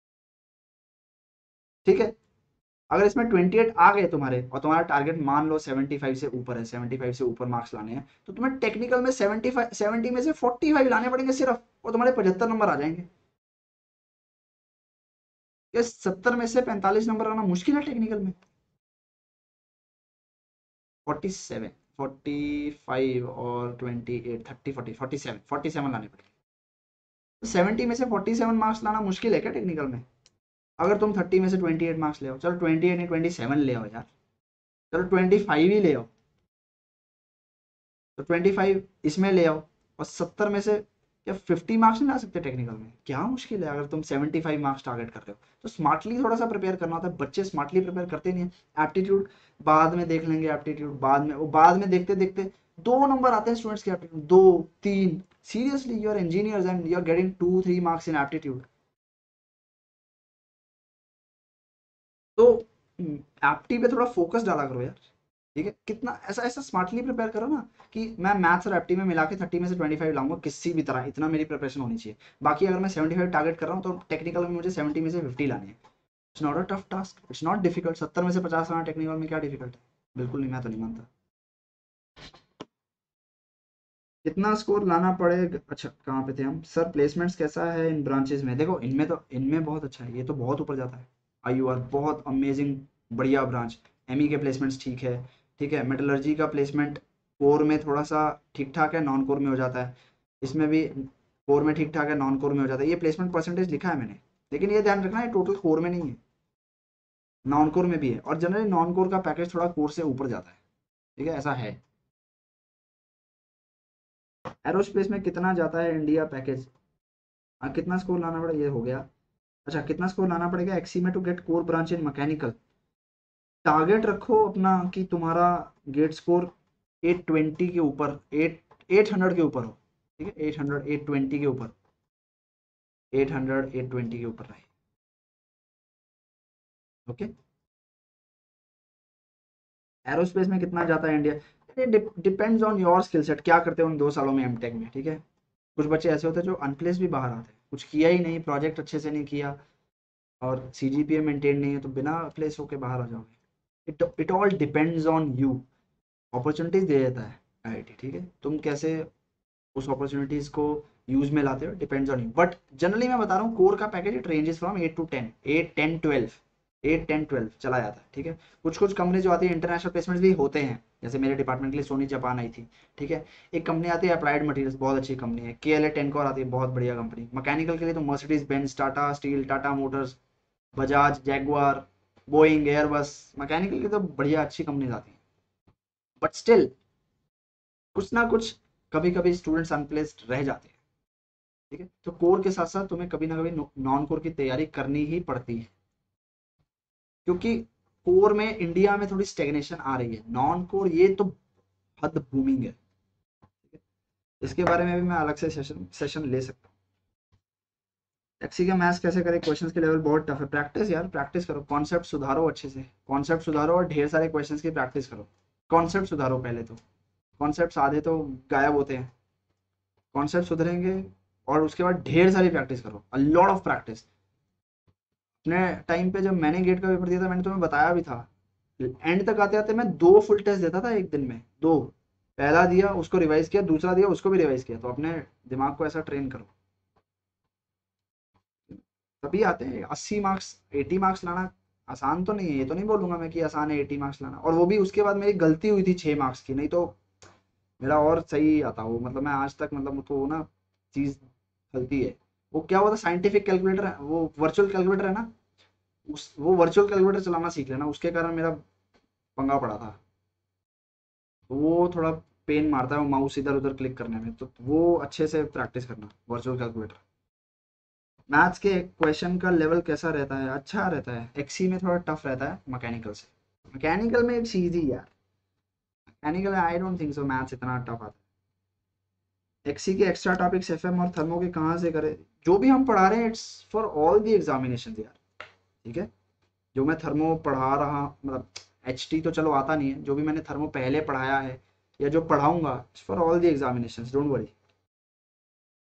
ठीक है। अगर इसमें ट्वेंटी एट आ गए तुम्हारे और तुम्हारा टारगेट मान लो सेवेंटी फाइव से ऊपर है, सेवेंटी फाइव से ऊपर मार्क्स लाने हैं, तो तुम्हें टेक्निकल में सेवेंटी फाइव सेवेंटी में से फोर्टी फाइव लाने पड़ेंगे सिर्फ, और तुम्हारे पचहत्तर नंबर आ जाएंगे। ये सत्तर में से पैंतालीस नंबर आना मुश्किल है टेक्निकल में। फोर्टी सेवन, फोर्टी फाइव और twenty eight, thirty, forty, forty seven, forty seven लाने पड़ेंगे। तो सेवेंटी में से फोर्टी सेवन मार्क्स लाना मुश्किल है क्या टेक्निकल में? अगर तुम थर्टी में से ट्वेंटी एट मार्क्स ले आओ, चलो ट्वेंटी एट नहीं ट्वेंटी सेवन ले आओ यार, चलो ट्वेंटी फाइव ही ले आओ, तो ट्वेंटी फाइव इसमें ले आओ, और सत्तर में से क्या फिफ्टी मार्क्स नहीं ला सकते टेक्निकल में? क्या मुश्किल है अगर तुम सेवेंटी फाइव मार्क्स टारगेट कर रहे हो? तो स्मार्टली थोड़ा सा प्रिपेयर करना होता है, बच्चे स्मार्टली प्रिपेयर करते नहीं है। एप्टीट्यूड बाद में देख लेंगे, एप्टीट्यूड बाद में, वो बाद में देखते देखते दो नंबर आते हैं स्टूडेंट्स के एप्टीट्यूड, दो तीन। Seriously you are engineers and you are getting two three marks in aptitude. तो एप्टी पे थोड़ा फोकस डाला करो यार, ठीक है। कितना ऐसा ऐसा स्मार्टली प्रिपेयर करो ना कि मैं मैथ्स और एप्टी में मिला के थर्टी में से ट्वेंटी फाइव लाऊंगा किसी भी तरह, इतना मेरी प्रिपरेशन होनी चाहिए। बाकी अगर मैं सेवेंटी फाइव टारगेट कर रहा हूँ तो टेक्निकल में मुझे सेवेंटी में से फिफ्टी लाने हैं। It's not a tough task, it's not difficult. सत्तर में से पचास लाना टेक्निकल में क्या डिफिकल्ट है? बिल्कुल नहीं, मैं तो नहीं मानता। कितना स्कोर लाना पड़ेगा? अच्छा कहाँ पे थे हम सर? प्लेसमेंट्स कैसा है इन ब्रांचेस में? देखो इनमें तो इनमें बहुत अच्छा है, ये तो बहुत ऊपर जाता है। आई यू आर बहुत अमेजिंग, बढ़िया ब्रांच। एमई के प्लेसमेंट्स ठीक है, ठीक है। मेटलर्जी का प्लेसमेंट कोर में थोड़ा सा ठीक ठाक है, नॉन कोर में हो जाता है। इसमें भी कोर में ठीक ठाक है, नॉन कोर में हो जाता है। ये प्लेसमेंट परसेंटेज लिखा है मैंने, लेकिन ये ध्यान रखना है टोटल कोर में नहीं है, नॉन कोर में भी है। और जनरली नॉन कोर का पैकेज थोड़ा कोर से ऊपर जाता है, ठीक है, ऐसा है। एरोस्पेस में कितना जाता है इंडिया पैकेज? हाँ, कितना स्कोर लाना पड़ेगा ये हो गया। अच्छा, कितना स्कोर लाना पड़ेगा एक्सी में to get core branch in mechanical? Target रखो अपना कि तुम्हारा गेट स्कोर एट ट्वेंटी के ऊपर, एट एट हंड्रेड के ऊपर हो, ठीक है। एट हंड्रेड एट ट्वेंटी के ऊपर, एट हंड्रेड एट ट्वेंटी के ऊपर रहे, ओके। एरोस्पेस में कितना जाता है India? Depends on your skill set, क्या करते हो उन दो सालों में एमटेक में, ठीक है। कुछ बच्चे ऐसे होते हैं जो अनप्लेस भी बाहर आते हैं, कुछ किया ही नहीं, प्रोजेक्ट अच्छे से नहीं किया और सीजीपीए मेंटेन नहीं है, तो बिना प्लेस होके बाहर आ जाओगे। It it all depends on you. Opportunities दे देता है आईआईटी, ठीक है, तुम कैसे उस अपॉर्चुनिटीज को यूज में लाते हो, depends on you. But generally मैं बता रहा हूँ कोर का package it ranges from eight to ten, eight ten twelve, eight ten twelve चला जाता है, ठीक है। कुछ कुछ कंपनी जो आती है इंटरनेशनल प्लेसमेंट भी होते हैं, जैसे मेरे डिपार्टमेंट के लिए सोनी जापान आई थी, ठीक है। एक कंपनी आती है अप्लाइड मटेरियल्स, बहुत अच्छी कंपनी है। के एल ए टेनकोर आती है, बहुत बढ़िया कंपनी। मैकेनिकल के लिए तो Mercedes Benz, Tata Steel, Tata Motors, Bajaj, Jaguar, Boeing, Airbus, mechanical की तो बढ़िया अच्छी कंपनीज आती हैं। बट स्टिल कुछ ना कुछ कभी कभी स्टूडेंट्स अनप्लेस्ड रह जाते हैं, ठीक है। तो कोर के साथ साथ तुम्हें कभी ना कभी नॉन कोर की तैयारी करनी ही पड़ती है, क्योंकि कोर में इंडिया में थोड़ी स्टेग्नेशन आ रही है। नॉन कोर ये तो हद बूमिंग है, ठीक है? इसके बारे में भी मैं अलग से सेशन सेशन ले सकता हूँ। टैक्सी का मैथ्स कैसे करें? क्वेश्चंस के लेवल बहुत टफ है। प्रैक्टिस यार, प्रैक्टिस करो, कॉन्सेप्ट सुधारो अच्छे से, कॉन्सेप्ट सुधारो और ढेर सारे क्वेश्चंस की प्रैक्टिस करो। कॉन्सेप्ट सुधारो पहले तो, कॉन्सेप्ट आधे तो गायब होते हैं। कॉन्सेप्ट सुधरेंगे और उसके बाद ढेर सारी प्रैक्टिस करो, अ लॉट ऑफ प्रैक्टिस। अपने टाइम पे जब मैंने गेट का पेपर दिया था, मैंने तुम्हें बताया भी था, एंड तक आते आते मैं दो फुल टेस्ट देता था एक दिन में, दो। पहला दिया उसको रिवाइज किया, दूसरा दिया उसको भी रिवाइज किया। तो अपने दिमाग को ऐसा ट्रेन करो, तभी आते हैं। अस्सी मार्क्स, एटी मार्क्स लाना आसान तो नहीं है, ये तो नहीं बोलूंगा मैं कि आसान है एटी मार्क्स लाना। और वो भी उसके बाद मेरी गलती हुई थी छह मार्क्स की, नहीं तो मेरा और सही आता वो। मतलब मैं आज तक मतलब तो ना चीज गलती है। वो क्या हुआ था, साइंटिफिक कैलकुलेटर है वो, वर्चुअल कैलकुलेटर है ना, उस वो वर्चुअल कैलकुलेटर चलाना सीख लेना, उसके कारण मेरा पंगा पड़ा था। तो वो थोड़ा पेन मारता है वो माउस इधर उधर क्लिक करने में, तो वो अच्छे से प्रैक्टिस करना वर्चुअल कैलकुलेटर। मैथ्स के क्वेश्चन का लेवल कैसा रहता है? अच्छा रहता है। एक्सी में थोड़ा टफ रहता है मैकेनिकल से। मैकेनिकल में इट्स इजी यार, मैकेनिकल में I don't think so maths इतना टफ आता है। एक्सी के एक्स्ट्रा टॉपिक्स एफएम और थर्मो के कहाँ से करें? जो भी हम पढ़ा रहे हैं it's for all the examination यार, ठीक है। जो मैं थर्मो पढ़ा रहा, मतलब एच टी तो चलो आता नहीं है, जो भी मैंने थर्मो पहले पढ़ाया है या जो पढ़ाऊंगा for all the examination, don't worry.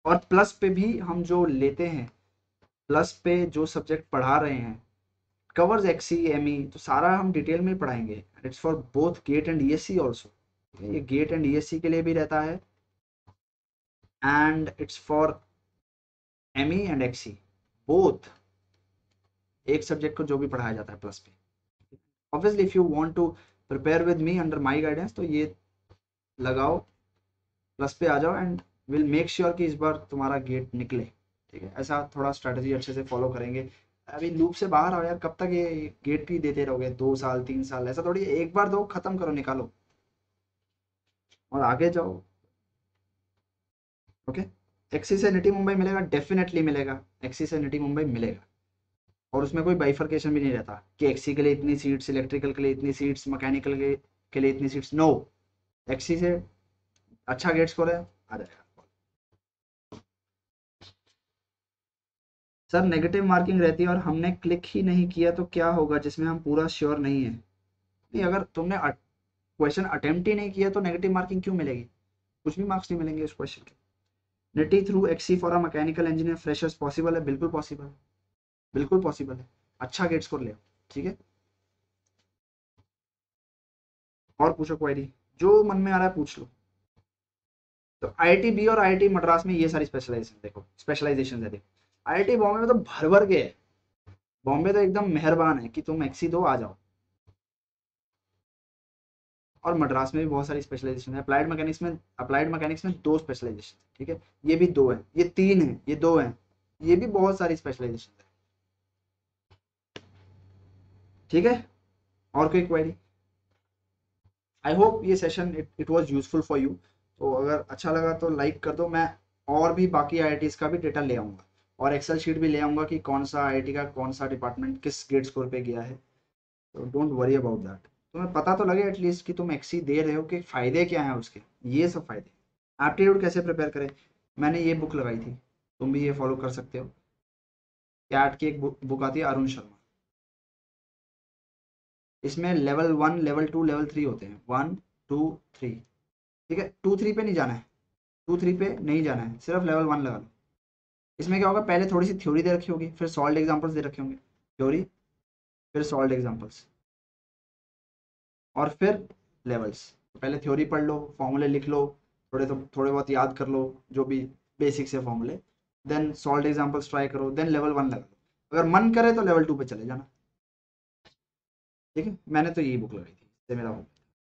और प्लस पे भी हम जो लेते हैं, प्लस पे जो सब्जेक्ट पढ़ा रहे हैं कवर्स एक्सी एमई, तो सारा हम डिटेल में पढ़ाएंगे। It's for both GATE and ESC also, ये गेट एंड ईएससी के लिए भी रहता है, and it's for ME and XE both, एक सब्जेक्ट को जो भी पढ़ाया जाता है प्लस पे। Obviously if you want to prepare with me under my guidance, तो ये लगाओ, प्लस पे आ जाओ, एंड विल मेक श्योर कि इस बार तुम्हारा गेट निकले। ठीक है, ऐसा थोड़ा स्ट्रेटजी अच्छे से फॉलो करेंगे। अभी लूप से बाहर आओ यार, कब तक ये गेट ही देते रहोगे, दो साल तीन साल, ऐसा थोड़ी, एक बार दो, खत्म करो, निकालो और आगे जाओ। ओके, एक्सी से निटी मुंबई मिलेगा, डेफिनेटली मिलेगा, एक्सी से निटी मुंबई मिलेगा, और उसमें कोई बाइफर्केशन भी नहीं रहता कि एक्सी के लिए इतनी सीट्स, इलेक्ट्रिकल के लिए इतनी सीट्स, मैकेनिकल के, के लिए इतनी सीट्स, नो। एक्सी से अच्छा गेट स्कोर है, आ जाएगा। सर नेगेटिव मार्किंग रहती है और हमने क्लिक ही नहीं किया तो क्या होगा जिसमें हम पूरा श्योर नहीं है? नहीं, अगर तुमने क्वेश्चन अटेम्प्ट ही नहीं किया तो नेगेटिव मार्किंग क्यों मिलेगी? कुछ भी मार्क्स नहीं मिलेंगे उस क्वेश्चन के। NITIE through XE for a mechanical engineer freshers possible है? बिल्कुल पॉसिबल है, बिल्कुल पॉसिबल है, अच्छा गेट स्कोर ले। ठीक है, और पूछो क्वेरी, जो मन में आ रहा है पूछ लो। तो आईआईटी बी और आईआईटी मद्रास में ये सारी स्पेशलाइजेशन देखो, स्पेशलाइजेशन है देखो। आईआईटी बॉम्बे में तो भर भर के है, बॉम्बे तो एकदम मेहरबान है कि तुम एक्सी दो आ जाओ। और मद्रास में भी बहुत सारी स्पेशलाइजेशन है। अप्लाइड मैकेनिक्स में, अप्लाइड मैकेनिक्स में दो स्पेशलाइजेशन, ठीक है, ये भी दो है, ये तीन है, ये दो है, ये भी बहुत सारी स्पेशलाइजेशन है। ठीक है, और कोई क्वेरी? आई होप ये session it was useful for you. तो अगर अच्छा लगा तो लाइक कर दो। मैं और भी बाकी आईआईटीज का भी डेटा ले आऊंगा, और एक्सेल शीट भी ले आऊंगा कि कौन सा आईआईटी का कौन सा डिपार्टमेंट किस गेट स्कोर पे गया है। तो डोंट वरी अबाउट दैट, तुम्हें पता तो लगे एटलीस्ट कि तुम एक्सी दे रहे हो कि फायदे क्या हैं उसके, ये सब फायदे। एप्टीट्यूड कैसे प्रिपेयर करें, मैंने ये बुक लगाई थी, तुम भी ये फॉलो कर सकते हो। कैट की एक बुक आती है अरुण शर्मा, इसमें level one, level two, level three होते हैं, वन टू थ्री। ठीक है, टू थ्री पे नहीं जाना है, टू थ्री पे नहीं जाना है, सिर्फ लेवल वन लगा लो। इसमें क्या होगा, पहले थोड़ी सी थ्योरी दे रखी होगी, फिर सॉल्व एग्जाम्पल्स दे रखे होंगे, थ्योरी फिर सॉल्व एग्जाम्पल्स, और फिर लेवल्स। पहले थ्योरी पढ़ लो, फॉर्मूले लिख लो, थोड़े तो थोड़े बहुत याद कर लो, जो भी बेसिक से फॉर्मूले, देन सॉल्व एग्जाम्पल्स ट्राई करो, देन लेवल वन लगा लो, अगर मन करे तो लेवल टू पे चले जाना। ठीक है, मैंने तो यही बुक लगाई थी, इससे मेरा हो।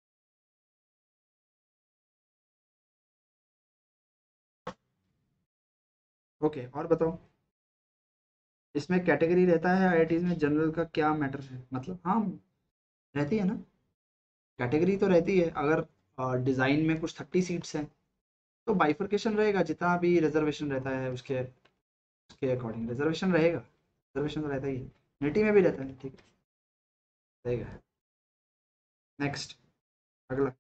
ओके, और बताओ, इसमें कैटेगरी रहता है आईआईटीज में, जनरल का क्या मैटर है, मतलब हाँ रहती है ना, कैटेगरी तो रहती है। अगर डिज़ाइन में कुछ थर्टी सीट्स हैं तो बाइफर्केशन रहेगा, जितना भी रिजर्वेशन रहता है उसके उसके अकॉर्डिंग रिजर्वेशन रहेगा, रिजर्वेशन तो रहता ही है, निटी में भी रहता है। ठीक है, रहेगा। नेक्स्ट, अगला।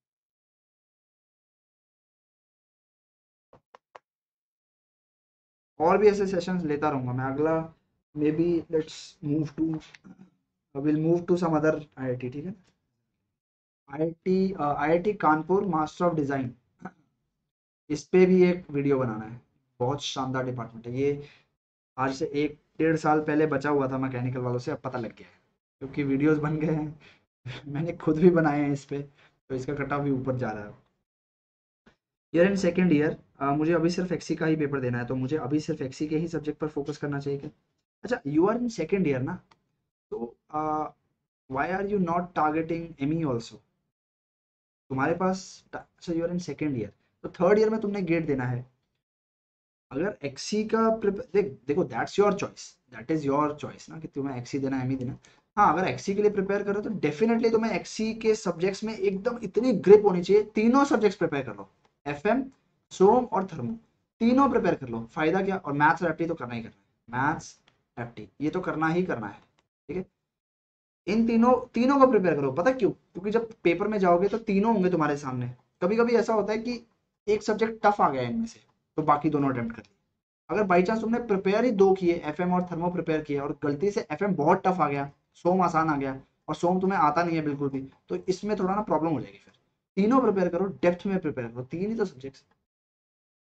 और भी ऐसे सेशंस लेता रहूंगा मैं। अगला maybe let's move to, will move to some other IIT. ठीक है, IIT IIT Kanpur master of design, इस पे भी एक वीडियो बनाना है, बहुत शानदार डिपार्टमेंट है ये। आज से एक डेढ़ साल पहले बचा हुआ था मैकेनिकल वालों से, अब पता लग गया है क्योंकि वीडियोस बन गए हैं मैंने खुद भी बनाए हैं इस पे, तो इसका कट ऑफ भी ऊपर जा रहा है। ईयर एंड सेकेंड ईयर, मुझे अभी सिर्फ एक्सी का ही पेपर देना है, तो मुझे अभी सिर्फ एक्सी के ही सब्जेक्ट पर फोकस करना चाहिए क्या? अच्छा, you are in second year ना, तो why are you not targeting ME also? तुम्हारे पास, अच्छा you are in second year, तो थर्ड ईयर में तुमने गेट देना है। अगर एक्सी का प्रिप- देख देखो, that's your choice, that is your choice ना कि तुम्हें एक्सी देना है एम देना। हाँ, अगर एक्सी के लिए प्रिपेयर करो तो डेफिनेटली तुम्हें एक्सी के सब्जेक्ट्स में एकदम इतनी ग्रिप होनी चाहिए, तीनों सब्जेक्ट्स प्रिपेयर कर लो, एफएम, सोम और थर्मो, तीनों प्रिपेयर कर लो। फायदा क्या, और मैथ्स और एप्टी तो करना ही करना है, मैथ्स एप्टी ये तो करना ही करना है। ठीक है, इन तीनों तीनों को प्रिपेयर करो, पता क्यों? क्योंकि जब पेपर में जाओगे तो तीनों होंगे तुम्हारे सामने। कभी कभी ऐसा होता है कि एक सब्जेक्ट टफ आ गया है इनमें से, तो बाकी दोनों अटेम्प्ट कर लिए। अगर बाई चांस तुमने प्रिपेयर ही दो किए, एफएम और थर्मो प्रिपेयर किए, और गलती से एफएम बहुत टफ आ गया, सोम आसान आ गया, और सोम तुम्हें आता नहीं है बिल्कुल भी, तो इसमें थोड़ा ना प्रॉब्लम हो जाएगी। फिर तीनों प्रिपेयर करो, डेप्थ में प्रिपेयर करो, तीन ही तो सब्जेक्ट्स।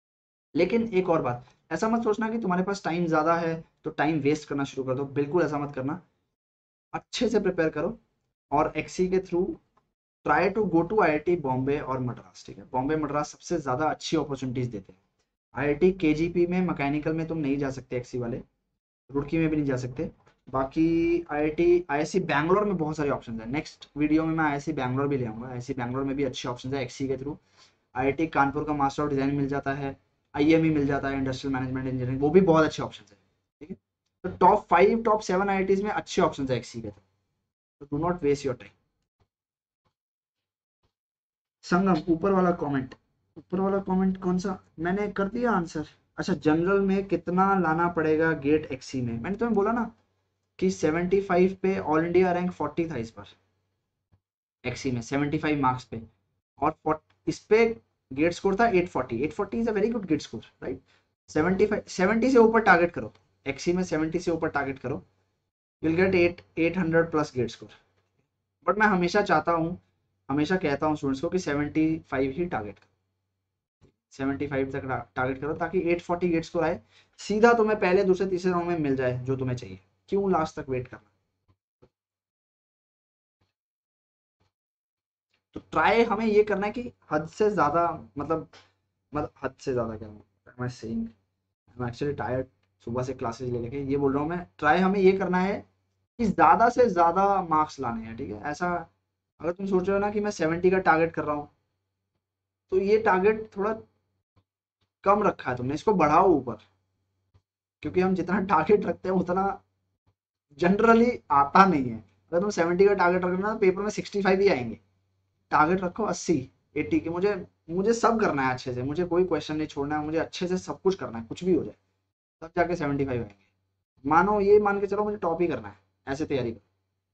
लेकिन एक और बात, ऐसा मत सोचना कि तुम्हारे पास टाइम ज़्यादा है तो टाइम वेस्ट करना शुरू कर दो, बिल्कुल ऐसा मत करना। अच्छे से प्रिपेयर करो और एक्सी के through try to go to IIT Bombay और मद्रास, ठीक है। बॉम्बे मद्रास सबसे ज़्यादा अच्छी अपॉर्चुनिटीज़ देते हैं। आईआईटी केजीपी में मैकेनिकल में तुम नहीं जा सकते एक्सी वाले, रुड़की में भी नहीं जा सकते। बाकी आईआईटी आईआईसी बैंगलोर में बहुत सारे ऑप्शन है। नेक्स्ट वीडियो में मैं आईआईसी बैंगलोर भी ले आऊंगा। आईआईसी बैंगलोर में भी अच्छे ऑप्शन है एक्सी के थ्रू। आईआईटी कानपुर का मास्टर ऑफ डिजाइन मिल जाता है, आईएमई मिल जाता है, इंडस्ट्रियल मैनेजमेंट इंजीनियरिंग, वो भी बहुत अच्छे ऑप्शन है, ठीक है। तो top five top seven IITs में अच्छे ऑप्शन है एक्सी के थ्रू, तो do not waste your time. Sangam, ऊपर वाला कमेंट, ऊपर वाला कमेंट कौन सा, मैंने कर दिया आंसर। अच्छा, जनरल में कितना लाना पड़ेगा गेट एक्सी में, मैंने तुम्हें बोला ना कि सेवेंटी फाइव पे ऑल इंडिया रैंक फोर्टी था इस बार एक्सी में, सेवेंटी फाइव मार्क्स पे। और फोर्टी इस पे गेट स्कोर था eight forty. Eight forty is a very good GATE score, right. Seventy five seventy से ऊपर टारगेट करो, एक्सी में सेवेंटी से ऊपर टारगेट करो, will get eight eight hundred plus GATE score. But मैं हमेशा चाहता हूँ, हमेशा कहता हूँ स्टूडेंट्स को कि सेवेंटी फाइव ही टारगेट करो, सेवेंटी फाइव तक टारगेट करो, ताकि एट फोर्टी गेट स्कोर आए, सीधा तुम्हें पहले दूसरे तीसरे राउंड में मिल जाए जो तुम्हें चाहिए। क्यों लास्ट तक वेट करना। तो ट्राई हमें ये करना है कि हद से ज्यादा, मतलब मतलब हद से ज्यादा क्या मैं saying, I am actually tired, सुबह से क्लासेस ले लेके, ये बोल रहा हूँ मैं, ट्राई हमें ये करना है कि ज्यादा से ज्यादा मार्क्स लाने हैं, ठीक है। ऐसा अगर तुम सोच रहे हो ना कि मैं सेवेंटी का टारगेट कर रहा हूँ, तो ये टारगेट थोड़ा कम रखा है तुमने, इसको बढ़ाओ ऊपर। क्योंकि हम जितना टारगेट रखते हैं उतना जनरली आता नहीं है। अगर तुम सेवेंटी का टारगेट रखना तो पेपर में सिक्सटी फाइव ही आएंगे। टारगेट रखो अस्सी एटी की, मुझे मुझे सब करना है अच्छे से, मुझे कोई क्वेश्चन नहीं छोड़ना है, मुझे अच्छे से सब कुछ करना है, कुछ भी हो जाए तब जाके सेवेंटी फाइव आएंगे। मानो ये मान के चलो मुझे टॉप ही करना है, ऐसे तैयारी करो,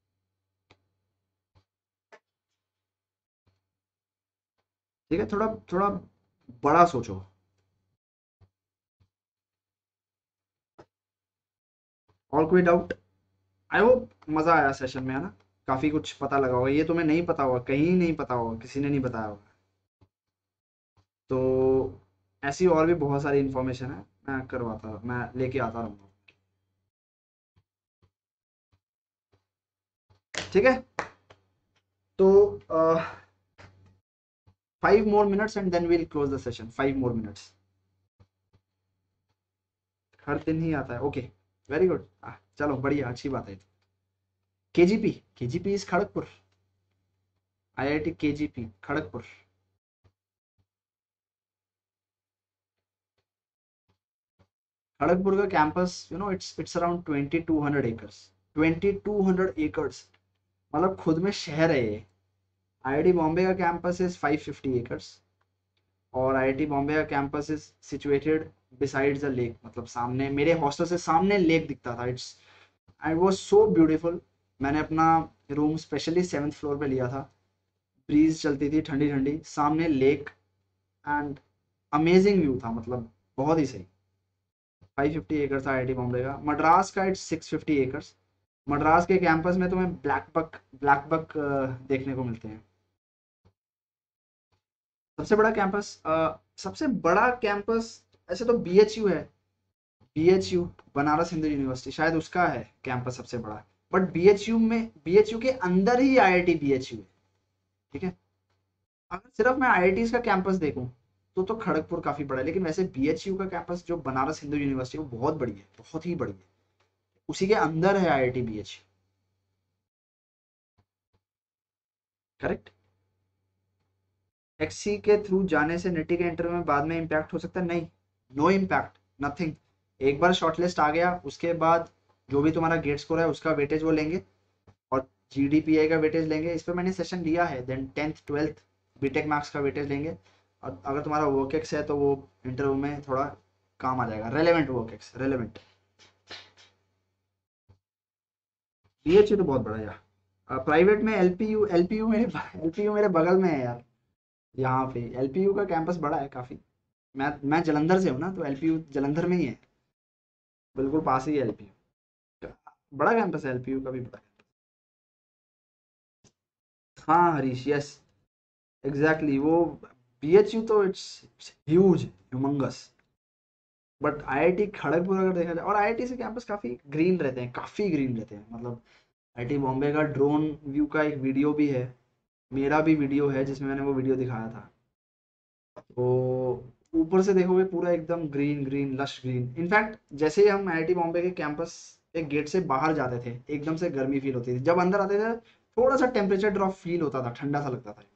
ठीक है। थोड़ा थोड़ा बड़ा सोचो। और कोई डाउट। आई होप मजा आया सेशन में, है ना। काफी कुछ पता लगा होगा, ये तुम्हें नहीं पता होगा, कहीं नहीं पता होगा, किसी ने नहीं बताया होगा। तो ऐसी और भी बहुत सारी इंफॉर्मेशन है, मैं करवाता मैं लेके आता रहूंगा, ठीक है। तो five more minutes and then we'll close the session, five more minutes. हर दिन ही आता है, ओके, वेरी गुड, चलो बढ़िया, अच्छी बात है। KGP, KGP is Kharagpur, IIT KGP Kharagpur. Kharagpur का campus, you know, it's it's around twenty two hundred acres, twenty two hundred acres, मतलब खुद में शहर है ये। आईआईटी बॉम्बे का campus is five fifty acres, और आईआईटी बॉम्बे का campus is situated besides a lake, मतलब सामने, मेरे हॉस्टल से सामने लेक दिखता था। It's I was so beautiful. मैंने अपना रूम स्पेशली सेवन्थ फ्लोर पे लिया था, ब्रीज चलती थी ठंडी ठंडी, सामने लेक, एंड अमेजिंग व्यू था, मतलब बहुत ही सही। फाइव फिफ्टी एकड़ था आईआईटी बॉम्बे का। मद्रास का it's six fifty acres. Madras के कैंपस में तुम्हें ब्लैक बक ब्लैक बक देखने को मिलते हैं। सबसे बड़ा कैंपस, सबसे बड़ा कैंपस ऐसे तो बीएचयू है, बीएचयू बनारस हिंदू यूनिवर्सिटी, शायद उसका है कैंपस सबसे बड़ा। बट बीएचयू में, बीएचयू के अंदर ही आईआईटी बीएचयू है, ठीक है। अगर सिर्फ मैं आईआईटी का कैंपस देखूं तो तो खड़गपुर काफी बड़ा है, लेकिन वैसे बीएचयू का कैंपस जो बनारस हिंदू यूनिवर्सिटी, वो बहुत बड़ी है, बहुत ही बड़ी है। उसी के अंदर है आईआईटी बीएचयू, करेक्ट। एक्सी के थ्रू जाने से निटी के इंटरव्यू में बाद में इम्पैक्ट हो सकता है? नहीं, नो इम्पैक्ट, नथिंग। एक बार शॉर्टलिस्ट आ गया, उसके बाद जो भी तुम्हारा गेट स्कोर है उसका वेटेज वो लेंगे, और जीडीपीआई का वेटेज लेंगे। इस पर मैंने सेशन लिया है। Then tenth twelfth BTech marks का वेटेज लेंगे, और अगर तुम्हारा वर्क एक्स है तो वो इंटरव्यू में थोड़ा काम आ जाएगा, relevant work ex, relevant. BHU तो बहुत बड़ा है यार। प्राइवेट में एलपीयू, एलपीयू मेरे एलपीयू मेरे बगल में है यार, यहाँ पे एलपीयू का कैंपस बड़ा है काफी। मैं मैं जलंधर से हूँ ना, तो एलपीयू जलंधर में ही है, बिल्कुल पास ही है एलपीयू। बड़ा कैंपस है एलपीयू का भी, बड़ा। हाँ हरीश, यस, एग्जैक्टली वो बीएचयू तो it's huge, humongous. But IIT Kharagpur अगर देखा जाए, और आईआईटी से कैंपस काफ़ी ग्रीन रहते हैं, काफ़ी ग्रीन रहते हैं, मतलब आईआईटी बॉम्बे का ड्रोन व्यू का एक वीडियो भी है, मेरा भी वीडियो है जिसमें मैंने वो वीडियो दिखाया था। तो ऊपर से देखोगे पूरा एकदम green green lush green. In fact जैसे ही हम आईआईटी बॉम्बे के कैंपस के गेट से बाहर जाते थे एकदम से गर्मी फील होती थी, जब अंदर आते थे थोड़ा सा टेम्परेचर ड्रॉप फील होता था, ठंडा सा लगता था।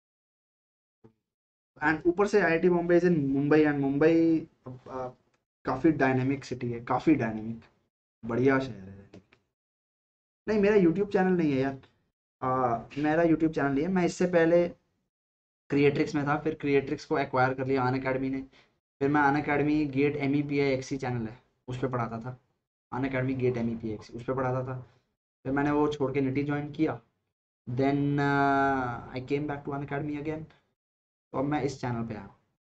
एंड ऊपर से IIT Bombay is in Mumbai, and Mumbai काफ़ी डायनेमिक सिटी है, काफ़ी डायनेमिक, बढ़िया शहर है। नहीं, मेरा यूट्यूब चैनल नहीं है यार। आ, मेरा यूट्यूब चैनल नहीं है, मैं इससे पहले क्रिएट्रिक्स में था, फिर क्रिएट्रिक्स को एक्वायर कर लिया अन अकेडमी ने। फिर मैं Unacademy GATE M E P I XE channel है उस पर पढ़ाता था, Unacademy GATE M E P I XE उस पर पढ़ाता था। फिर मैंने वो छोड़ के निटी ज्वाइन किया, then I came back to Unacademy again. तो अब मैं इस चैनल पे आया।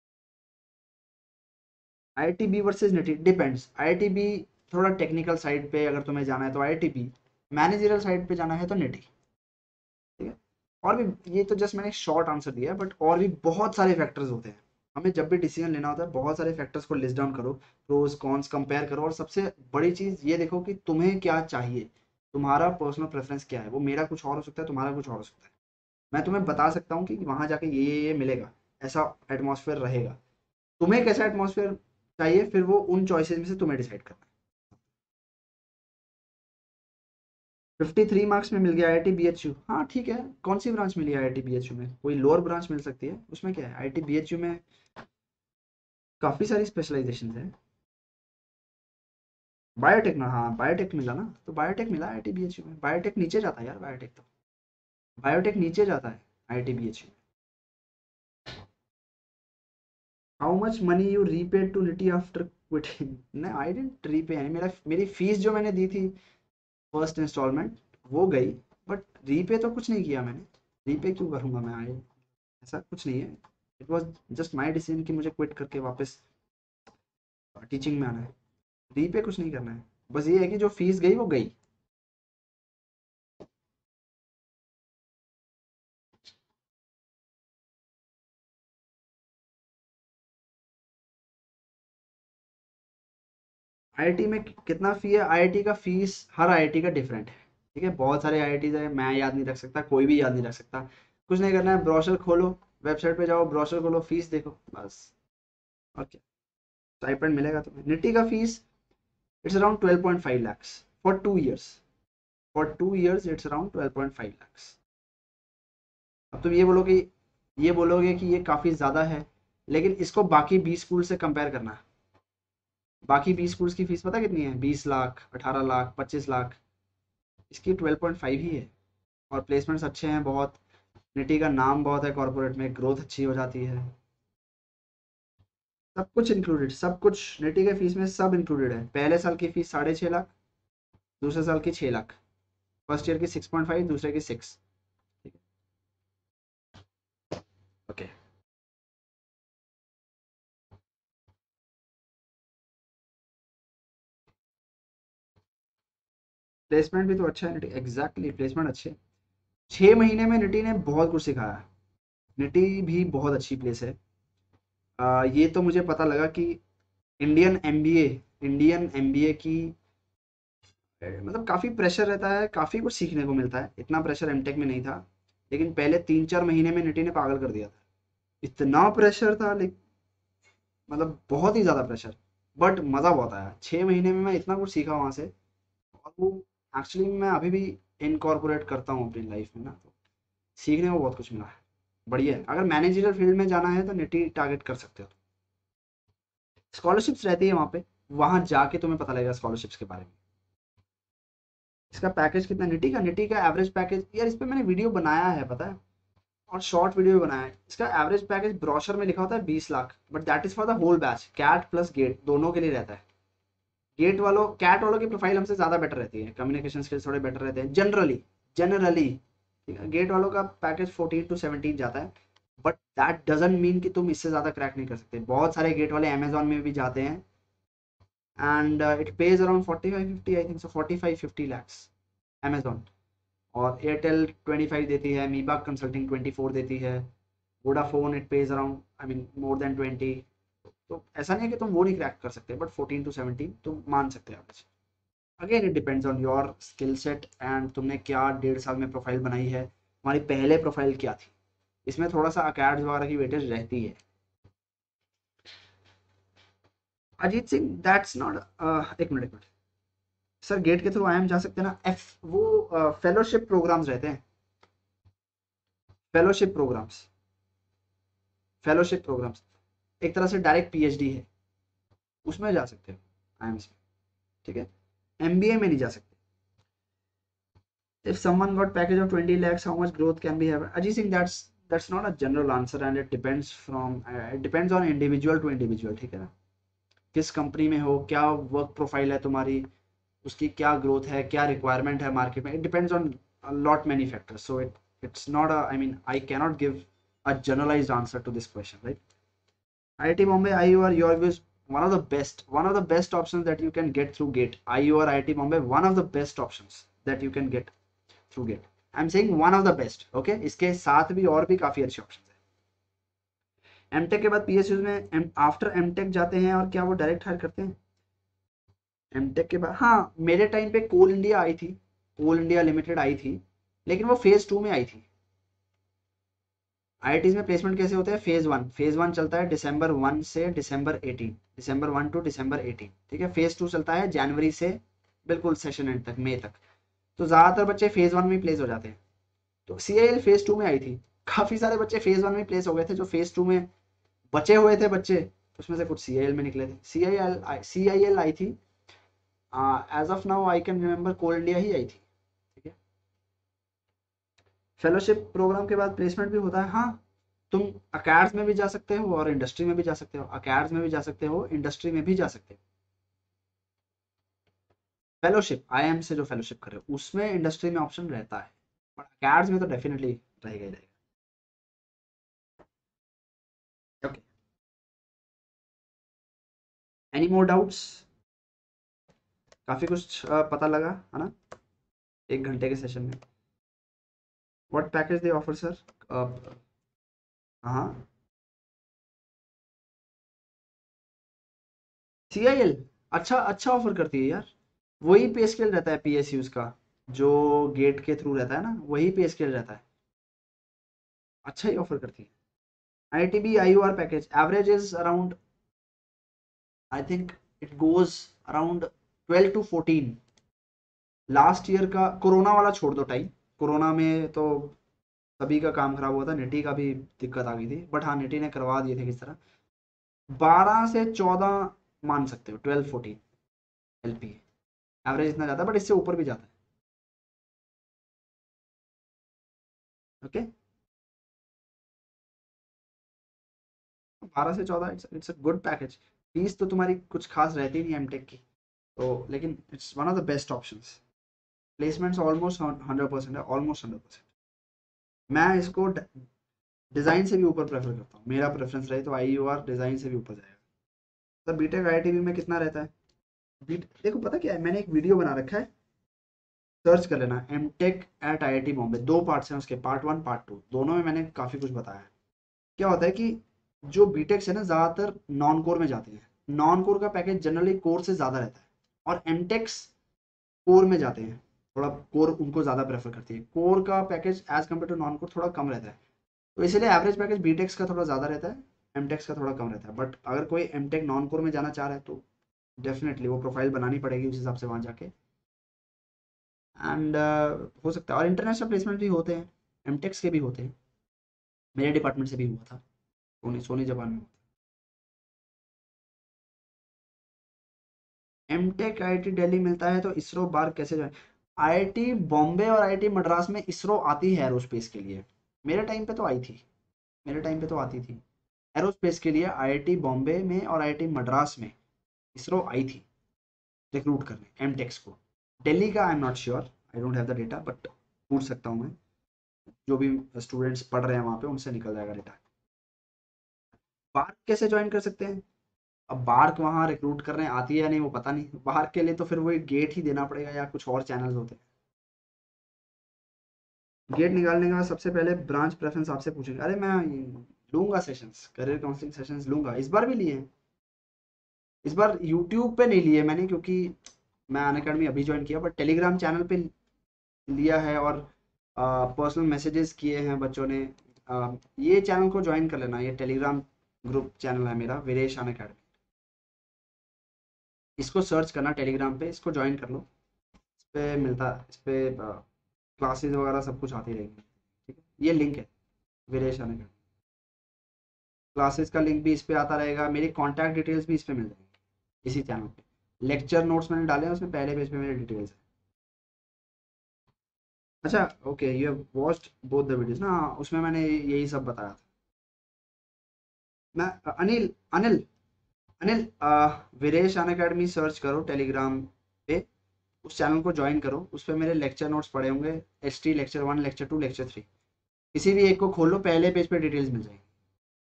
I I T B versus NITIE depends. I I T B थोड़ा टेक्निकल साइड पे अगर तुम्हें जाना है तो I I T B, managerial side पे जाना है तो निटी। ठीक है। और भी, ये तो जस्ट मैंने शॉर्ट आंसर दिया है, बट और भी बहुत सारे फैक्टर्स होते हैं। हमें जब भी डिसीजन लेना होता है बहुत सारे फैक्टर्स को लिस्ट डाउन करो, प्रोज कॉन्स कंपेयर करो, और सबसे बड़ी चीज़ ये देखो कि तुम्हें क्या चाहिए, तुम्हारा पर्सनल प्रेफरेंस क्या है। वो मेरा कुछ और हो सकता है, तुम्हारा कुछ और हो सकता है। मैं तुम्हें बता सकता हूँ कि वहाँ जाके ये ये ये मिलेगा, ऐसा एटमॉस्फेयर रहेगा। तुम्हें कैसा एटमॉस्फेयर चाहिए, फिर वो उन चॉइसेस में से तुम्हें डिसाइड करना है। फिफ्टी थ्री मार्क्स में मिल गया I I T B H U, हाँ ठीक है। कौन सी ब्रांच मिली है I I T B H U में? कोई लोअर ब्रांच मिल सकती है, उसमें क्या है। I I T B H U में काफ़ी सारी स्पेशलाइजेशन है। बायोटेक ना, हाँ बायोटेक मिला ना, तो बायोटेक मिला I I T B H U में। बायोटेक नीचे जाता है यार, बायोटेक तो, बायोटेक नीचे जाता है I I T B H U में। How much money you repaid to NITIE after quitting? नहीं, आई डेंट रीपे एनी। मेरा मेरी फीस जो मैंने दी थी फर्स्ट इंस्टॉलमेंट, वो गई, बट रीपे तो कुछ नहीं किया मैंने। रीपे क्यों करूँगा मैं? आई, ऐसा कुछ नहीं है। It was just my decision कि मुझे क्विट करके वापस टीचिंग में आना है। रीपे कुछ नहीं करना है, बस ये है कि जो फीस गई वो गई। आईआईटी में कितना फी है? आईआईटी का फीस हर आईआईटी का डिफरेंट है। ठीक है, बहुत सारे आईआईटी है, मैं याद नहीं रख सकता, कोई भी याद नहीं रख सकता। कुछ नहीं करना है, ब्रोशर खोलो, वेबसाइट पे जाओ, ब्रोशर खोलो, फीस देखो, बस। और क्या, स्टाइपेंड मिलेगा तुम्हें। निटी का fees it's around twelve point five lakhs for two years. For two years it's around twelve point five lakhs. अब तुम ये बोलोगे, ये बोलोगे कि ये काफ़ी ज़्यादा है, लेकिन इसको बाकी बीस स्कूल से कंपेयर करना है। बाकी बीस स्कूल्स की फीस पता कितनी है? बीस लाख, अठारह लाख, पच्चीस लाख। इसकी ट्वेल्व पॉइंट फाइव ही है। और प्लेसमेंट्स अच्छे हैं बहुत। निटी का नाम बहुत है कॉर्पोरेट में, ग्रोथ अच्छी हो जाती है। सब कुछ इंक्लूडेड, सब कुछ निटी के फीस में सब इंक्लूडेड है। पहले साल की फीस साढ़े छः लाख, दूसरे साल की छः लाख, फर्स्ट ईयर की सिक्स पॉइंट फाइव, दूसरे की सिक्स। ठीक है, ओके। प्लेसमेंट भी तो अच्छा है निटी, एग्जैक्टली प्लेसमेंट अच्छे। छः महीने में निटी ने बहुत कुछ सिखाया। निटी भी बहुत अच्छी प्लेस है। आ, ये तो मुझे पता लगा कि इंडियन एमबीए, इंडियन एमबीए की मतलब काफ़ी प्रेशर रहता है, काफ़ी कुछ सीखने को मिलता है। इतना प्रेशर एमटेक में नहीं था, लेकिन पहले तीन चार महीने में निटी ने पागल कर दिया था। इतना प्रेशर था, लाइक मतलब बहुत ही ज़्यादा प्रेशर। बट मज़ा बहुत आया, छः महीने में मैं इतना कुछ सीखा वहाँ से। और वो एक्चुअली मैं अभी भी इनकॉर्पोरेट करता हूँ अपनी लाइफ में ना, तो सीखने को बहुत कुछ मिला है। बढ़िया है, अगर मैनेजरियल फील्ड में जाना है तो निटी टारगेट कर सकते हो। स्कॉलरशिप्स रहती है वहाँ पे, वहाँ जाके तुम्हें पता लगेगा स्कॉलरशिप्स के बारे में। इसका पैकेज कितना निटी का? निटी का एवरेज पैकेज यार, इस पे मैंने वीडियो बनाया है पता है, और शॉर्ट वीडियो भी बनाया है। इसका एवरेज पैकेज ब्रोशर में लिखा होता है बीस lakh, but that is for the whole batch, CAT plus GATE दोनों के लिए रहता है। गेट वालों, कैट वालों की प्रोफाइल हमसे ज़्यादा बेटर रहती है, कम्युनिकेशन स्किल्स थोड़े बेटर रहते हैं जनरली, जनरली। ठीक है, गेट वालों का पैकेज फोर्टीन टू सेवनटीन जाता है, बट दैट डजंट मीन कि तुम इससे ज़्यादा क्रैक नहीं कर सकते। बहुत सारे गेट वाले अमेजोन में भी जाते हैं, and it pays around forty five fifty, I think so forty five fifty lakhs Amazon. और एयरटेल ट्वेंटी फाइव देती है, मीबा कंसल्टिंग ट्वेंटी फोर देती है, Vodafone it pays around I mean more than twenty. तो ऐसा नहीं है कि तुम वो नहीं क्रैक कर सकते, बट फोर्टीन टू सेवनटीन तुम मान सकते हो average. Again it depends on your skill set and तुमने क्या डेढ़ साल में प्रोफाइल बनाई है, तुम्हारी पहले प्रोफाइल क्या थी। इसमें थोड़ा सा अकैड्स वगैरह की वेटेज रहती है। अजीत सिंह दैट्स नॉट, एक मिनट एक मिनट सर, गेट के थ्रू आई एम जा सकते हैं ना, एफ वो फेलोशिप uh, प्रोग्राम्स रहते हैं, फेलोशिप प्रोग्राम्स, फेलोशिप प्रोग्राम्स एक तरह से डायरेक्ट पीएचडी है, उसमें जा सकते हो आई एम में, ठीक है, एमबीए में नहीं जा सकते। If someone got package of twenty lakhs, how much growth can be have? Ajit Singh, that's that's not a general answer and it depends from uh, it depends on individual to individual, ठीक है ना, किस company में हो, क्या work profile है तुम्हारी, उसकी क्या ग्रोथ है, क्या रिक्वायरमेंट है मार्केट में, it depends on lot many factors, so it it's not a, I mean I cannot give a generalised answer to this question, right? I I T Bombay, I U R, your views, one of the best, one of the best options that you can get through GATE. I U R, I I T Bombay, one of the best options that you can get through GATE. I'm saying one of the best, okay? इसके साथ भी और भी काफी अच्छे option है। MTech के बाद पीएसयू में आफ्टर एमटेक जाते हैं और क्या वो डायरेक्ट हायर करते हैं? एमटेक के बाद हाँ, मेरे टाइम पे कोल इंडिया आई थी, कोल इंडिया लिमिटेड आई थी, लेकिन वो फेज टू में आई थी। आईआईटीज में प्लेसमेंट कैसे होते हैं? फेज वन, फेज वन चलता है दिसंबर वन से December eighteen, December one to December eighteen, ठीक है। फेज टू चलता है जनवरी से बिल्कुल सेशन एंड तक, मई तक। तो ज्यादातर बच्चे फेज वन में प्लेस हो जाते हैं। तो सीआईएल फेज टू में आई थी, काफी सारे बच्चे फेज वन में प्लेस हो गए थे, जो फेज टू में बचे हुए थे बच्चे, उसमें से कुछ सीआईएल में निकले थे। सीआईएल सीआईएल आई थी, as of now I can remember Coal India ही आई थी, ठीक है। फेलोशिप प्रोग्राम के बाद प्लेसमेंट भी होता है, हाँ। तुम अकेड्स में भी जा सकते हो और इंडस्ट्री में भी जा सकते हो, अकेड्स में भी जा सकते हो, इंडस्ट्री में भी जा सकते हो। फेलोशिप आईएम से जो फेलोशिप करे उसमें इंडस्ट्री में ऑप्शन रहता है, बट अकेड्स में तो डेफिनेटली रहेगा ही रहेगा। Okay, any more doubts? काफी कुछ uh, पता लगा है ना एक घंटे के सेशन में। What package they offer sir? हाँ, सीआईएल अच्छा अच्छा ऑफर करती है यार, वही पे स्केल रहता है पीएसयूज का, जो गेट के थ्रू रहता है ना, वही पे स्केल रहता है, अच्छा ही ऑफर करती है। IITB IEOR package average is around, I think it goes around twelve to fourteen. Last year का कोरोना वाला छोड़ दो टाइम, कोरोना में तो सभी का काम खराब हुआ था, निटी का भी दिक्कत आ गई थी, बट हाँ निटी ने करवा दिए थे किस तरह, बारह से चौदह मान सकते हो, ट्वेल्व फोर्टीन एलपी एवरेज इतना जाता है, बट इससे ऊपर भी जाता है। ओके, बारह से चौदह, it's it's a good package. Fees तो तुम्हारी कुछ खास रहती नहीं एमटेक की, तो लेकिन it's one of the best options. Placements almost hundred percent है, ऑलमोस्ट हंड्रेड परसेंट। मैं इसको डिजाइन से भी ऊपर प्रेफर करता हूँ, मेरा प्रेफरेंस रहे तो आई यू आर डिजाइन से भी ऊपर जाएगा। सर बीटेक आई टी में कितना रहता है? बीट देखो पता क्या है, मैंने एक वीडियो बना रखा है, सर्च कर लेना, MTech at IIT I T बॉम्बे, दो पार्ट्स हैं उसके, पार्ट वन पार्ट टू, दोनों में मैंने काफ़ी कुछ बताया है। क्या होता है कि जो बीटेक्स है ना, ज़्यादातर नॉन कोर में जाते हैं, नॉन कोर का पैकेज जनरली कोर से ज़्यादा रहता है, और एमटेक्स कोर में जाते हैं, थोड़ा कोर उनको ज़्यादा प्रेफर करती है, कोर का package as compare to non core थोड़ा कम रहता है, तो इसीलिए एवरेज पैकेज बीटेक्स का थोड़ा ज़्यादा रहता है, एमटेक्स का थोड़ा कम रहता है। बट अगर कोई एमटेक नॉन कोर में जाना चाह रहा है तो डेफिनेटली वो प्रोफाइल बनानी पड़ेगी उस हिसाब से वहाँ जाके, एंड uh, हो सकता है। और इंटरनेशनल प्लेसमेंट भी होते हैं, एमटेक्स के भी होते हैं, मेरे डिपार्टमेंट से भी हुआ था, सोनी सोनी जापान में। एमटेक आईआईटी दिल्ली मिलता है तो इसरो बार कैसे ज्वाइन? आईआईटी बॉम्बे और आईआईटी मद्रास में इसरो आती है एरोस्पेस के लिए, मेरे टाइम पे तो आई थी, मेरे टाइम पे तो आती थी एरोस्पेस के लिए, आईआईटी बॉम्बे में और आईआईटी मद्रास में इसरो आई थी रिक्रूट करने एमटेक्स को। दिल्ली का I am not sure, I don't have the data, but पूछ सकता हूँ मैं, जो भी स्टूडेंट्स पढ़ रहे हैं वहाँ पे उनसे निकल जाएगा डेटा। बार्क कैसे ज्वाइन कर सकते हैं? अब बार्क वहाँ रिक्रूट करने आती है या नहीं वो पता नहीं, बार्क के लिए तो फिर वो एक गेट ही देना पड़ेगा या कुछ और चैनल्स होते हैं। गेट निकालने के बाद सबसे पहले ब्रांच प्रेफरेंस आपसे पूछेंगे, अरे मैं लूंगा सेशंस, करियर काउंसलिंग सेशंस लूंगा, इस बार भी लिए हैं, इस बार यूट्यूब पे नहीं लिए मैंने, क्योंकि मैं अनअकैडमी अभी ज्वाइन किया, बट टेलीग्राम चैनल पे लिया है और पर्सनल मैसेजेस किए हैं बच्चों ने। आ, ये चैनल को ज्वाइन कर लेना, ये टेलीग्राम ग्रुप चैनल है मेरा, वीरेश अनअकैडमी। इसको सर्च करना टेलीग्राम पे, इसको ज्वाइन कर लो। इस पे मिलता इस पे क्लासेस वगैरह सब कुछ आती रहेगी, ठीक है। ये लिंक है वीरेश अनअकैडमी, क्लासेस का लिंक भी इस पे आता रहेगा, मेरी कॉन्टैक्ट डिटेल्स भी इस पे मिल जाएंगी इसी चैनल पे। लेक्चर नोट्स मैंने डाले हैं उसमें, पहले पेज पे मेरे डिटेल्स है। अच्छा, okay, you have watched both the videos ना, उसमें मैंने यही सब बताया था। मैं अनिल अनिल अनिल वीरेश अनअकैडमी सर्च करो टेलीग्राम पे, उस चैनल को ज्वाइन करो, उस पर मेरे लेक्चर नोट्स पड़े होंगे, S T lecture one, lecture two, lecture three, किसी भी एक को खोल लो, पहले पेज पे डिटेल्स मिल जाएंगी।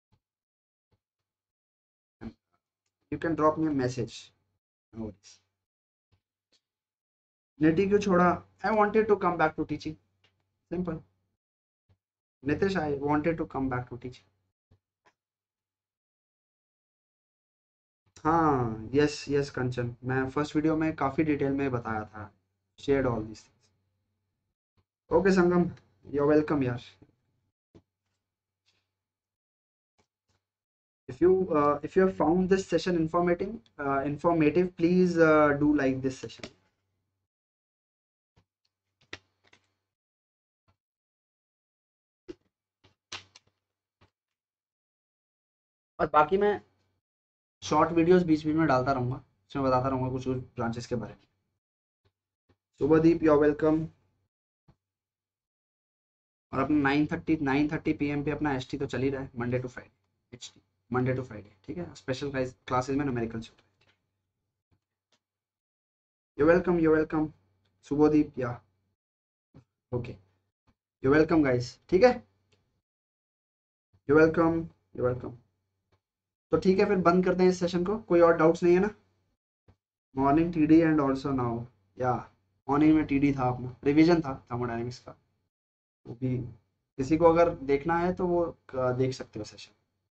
You can drop me message. NITIE क्यों छोड़ा? I wanted to come back to teaching, simple. Nitish, I wanted to come back to teaching. हाँ, यस यस कंचन, मैं फर्स्ट वीडियो में काफ़ी डिटेल में बताया था, shared all this things. Okay Sangam, you are welcome यार। if you uh, if you have found this session informative uh, informative, please uh, do like this session. और बाकी मैं शॉर्ट वीडियोस बीच बीच में डालता रहूंगा, उसमें बताता रहूंगा कुछ कुछ ब्रांचेस के बारे में। Shubhdeep, you are welcome. और अपना nine thirty nine thirty P M पे अपना एस टी तो चल ही रहा है, Monday to Friday H T, Monday to Friday, ठीक है। स्पेशल क्लासेस में न्यूमेरिकल चल रहा है। You welcome, you welcome Shubhdeep, yeah okay, you welcome guys, ठीक है, यू वेलकम, यू वेलकम। तो ठीक है, फिर बंद करते हैं इस सेशन को, कोई और डाउट्स नहीं है ना? Morning TD and also now, yeah morning में टीडी था, अपना रिवीजन था थर्मोडायनेमिक्स का, वो भी किसी को अगर देखना है तो वो क- देख सकते हो सेशन।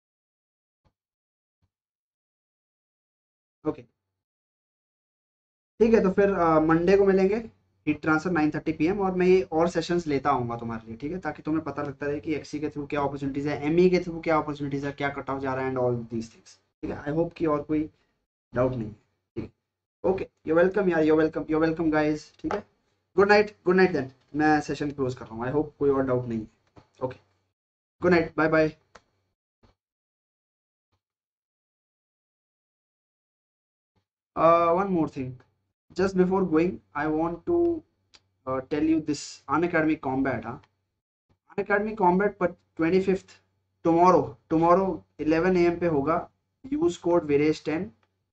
ओके, ठीक है, तो फिर मंडे को मिलेंगे, heat transfer nine thirty P M, और मैं ये और सेशंस लेता आऊंगा तुम्हारे लिए, ठीक है, ताकि तुम्हें पता लगता रहे कि एक्सी के थ्रू क्या अपॉर्चुनिटीज है, एमई के थ्रू क्या अपॉर्चुनिटीज है, क्या कट ऑफ जा रहा है, एंड ऑल दीज थिंग्स, ठीक है। आई होप कि और कोई डाउट नहीं है, ठीक है। ओके, यू वेलकम यार, you welcome, you welcome guys, ठीक है। Good night, good night then, मैं सेशन क्लोज कर रहा हूँ, आई होप कोई और डाउट नहीं है। Okay, good night, bye bye. One more thing, just before going, I want to uh, tell you this unacademy combat, huh? unacademy combat, but twenty-fifth, tomorrow, tomorrow eleven a m पे होगा, use code Viresh ten,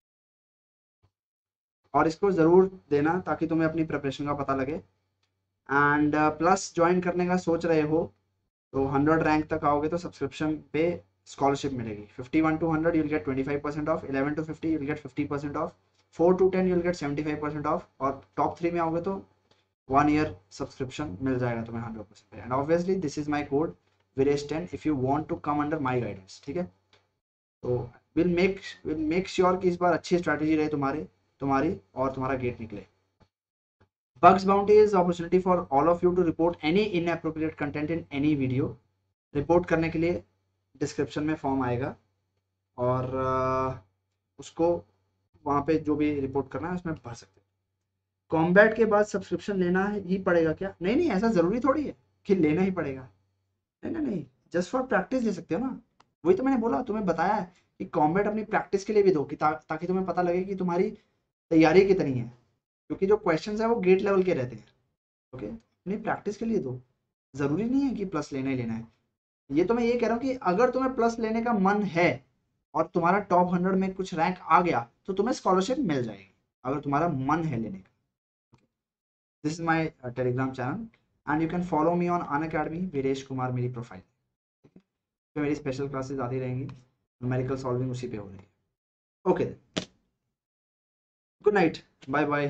और इसको ज़रूर देना ताकि तुम्हें अपनी preparation का पता लगे। एंड प्लस ज्वाइन करने का सोच रहे हो तो हंड्रेड रैंक तक आओगे तो सब्सक्रिप्शन पे स्कॉलरशिप मिलेगी, fifty one two hundred you'll get twenty five percent off, eleven to fifty you'll get fifty percent off, four to ten you'll get seventy five percent off, और top three में आओगे तो one year subscription मिल जाएगा तुम्हें hundred percent. And obviously this is my code Viresh ten if you want to come under my guidance, ठीक है। तो will make will make sure कि इस बार अच्छी स्ट्रैटेजी रहे तुम्हारे तुम्हारी और तुम्हारा गेट निकले। Bugs Bounty is opportunity for all of you to report any inappropriate content in any video. Report करने के लिए डिस्क्रिप्शन में फॉर्म आएगा, और uh, उसको वहाँ पे जो भी रिपोर्ट करना है उसमें भर सकते हो। कॉम्बैट के बाद सब्सक्रिप्शन लेना ही पड़ेगा क्या? नहीं नहीं, ऐसा ज़रूरी थोड़ी है कि लेना ही पड़ेगा, नहीं नहीं नहीं, जस्ट फॉर प्रैक्टिस ले सकते हो ना। वही तो मैंने बोला, तुम्हें बताया है कि कॉम्बैट अपनी प्रैक्टिस के लिए भी दो, कि ता, ताकि तुम्हें पता लगे कि तुम्हारी तैयारी कितनी है, क्योंकि जो क्वेश्चंस है वो गेट लेवल के रहते हैं। ओके, अपनी प्रैक्टिस के लिए दो, ज़रूरी नहीं है कि प्लस लेना ही लेना है। ये तो मैं ये कह रहा हूँ कि अगर तुम्हें प्लस लेने का मन है और तुम्हारा टॉप हंड्रेड में कुछ रैंक आ गया तो तुम्हें स्कॉलरशिप मिल जाएगी, अगर तुम्हारा मन है लेने का। This is my Telegram channel, and you can follow me on Unacademy Viresh Kumar, मेरी प्रोफाइल, तो मेरी स्पेशल क्लासेस आती रहेंगी, न्यूमेरिकल सॉल्विंग उसी पे हो रही है। Okay, good night, bye bye,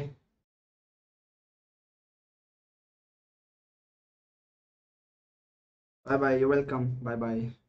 bye bye, you welcome, bye bye.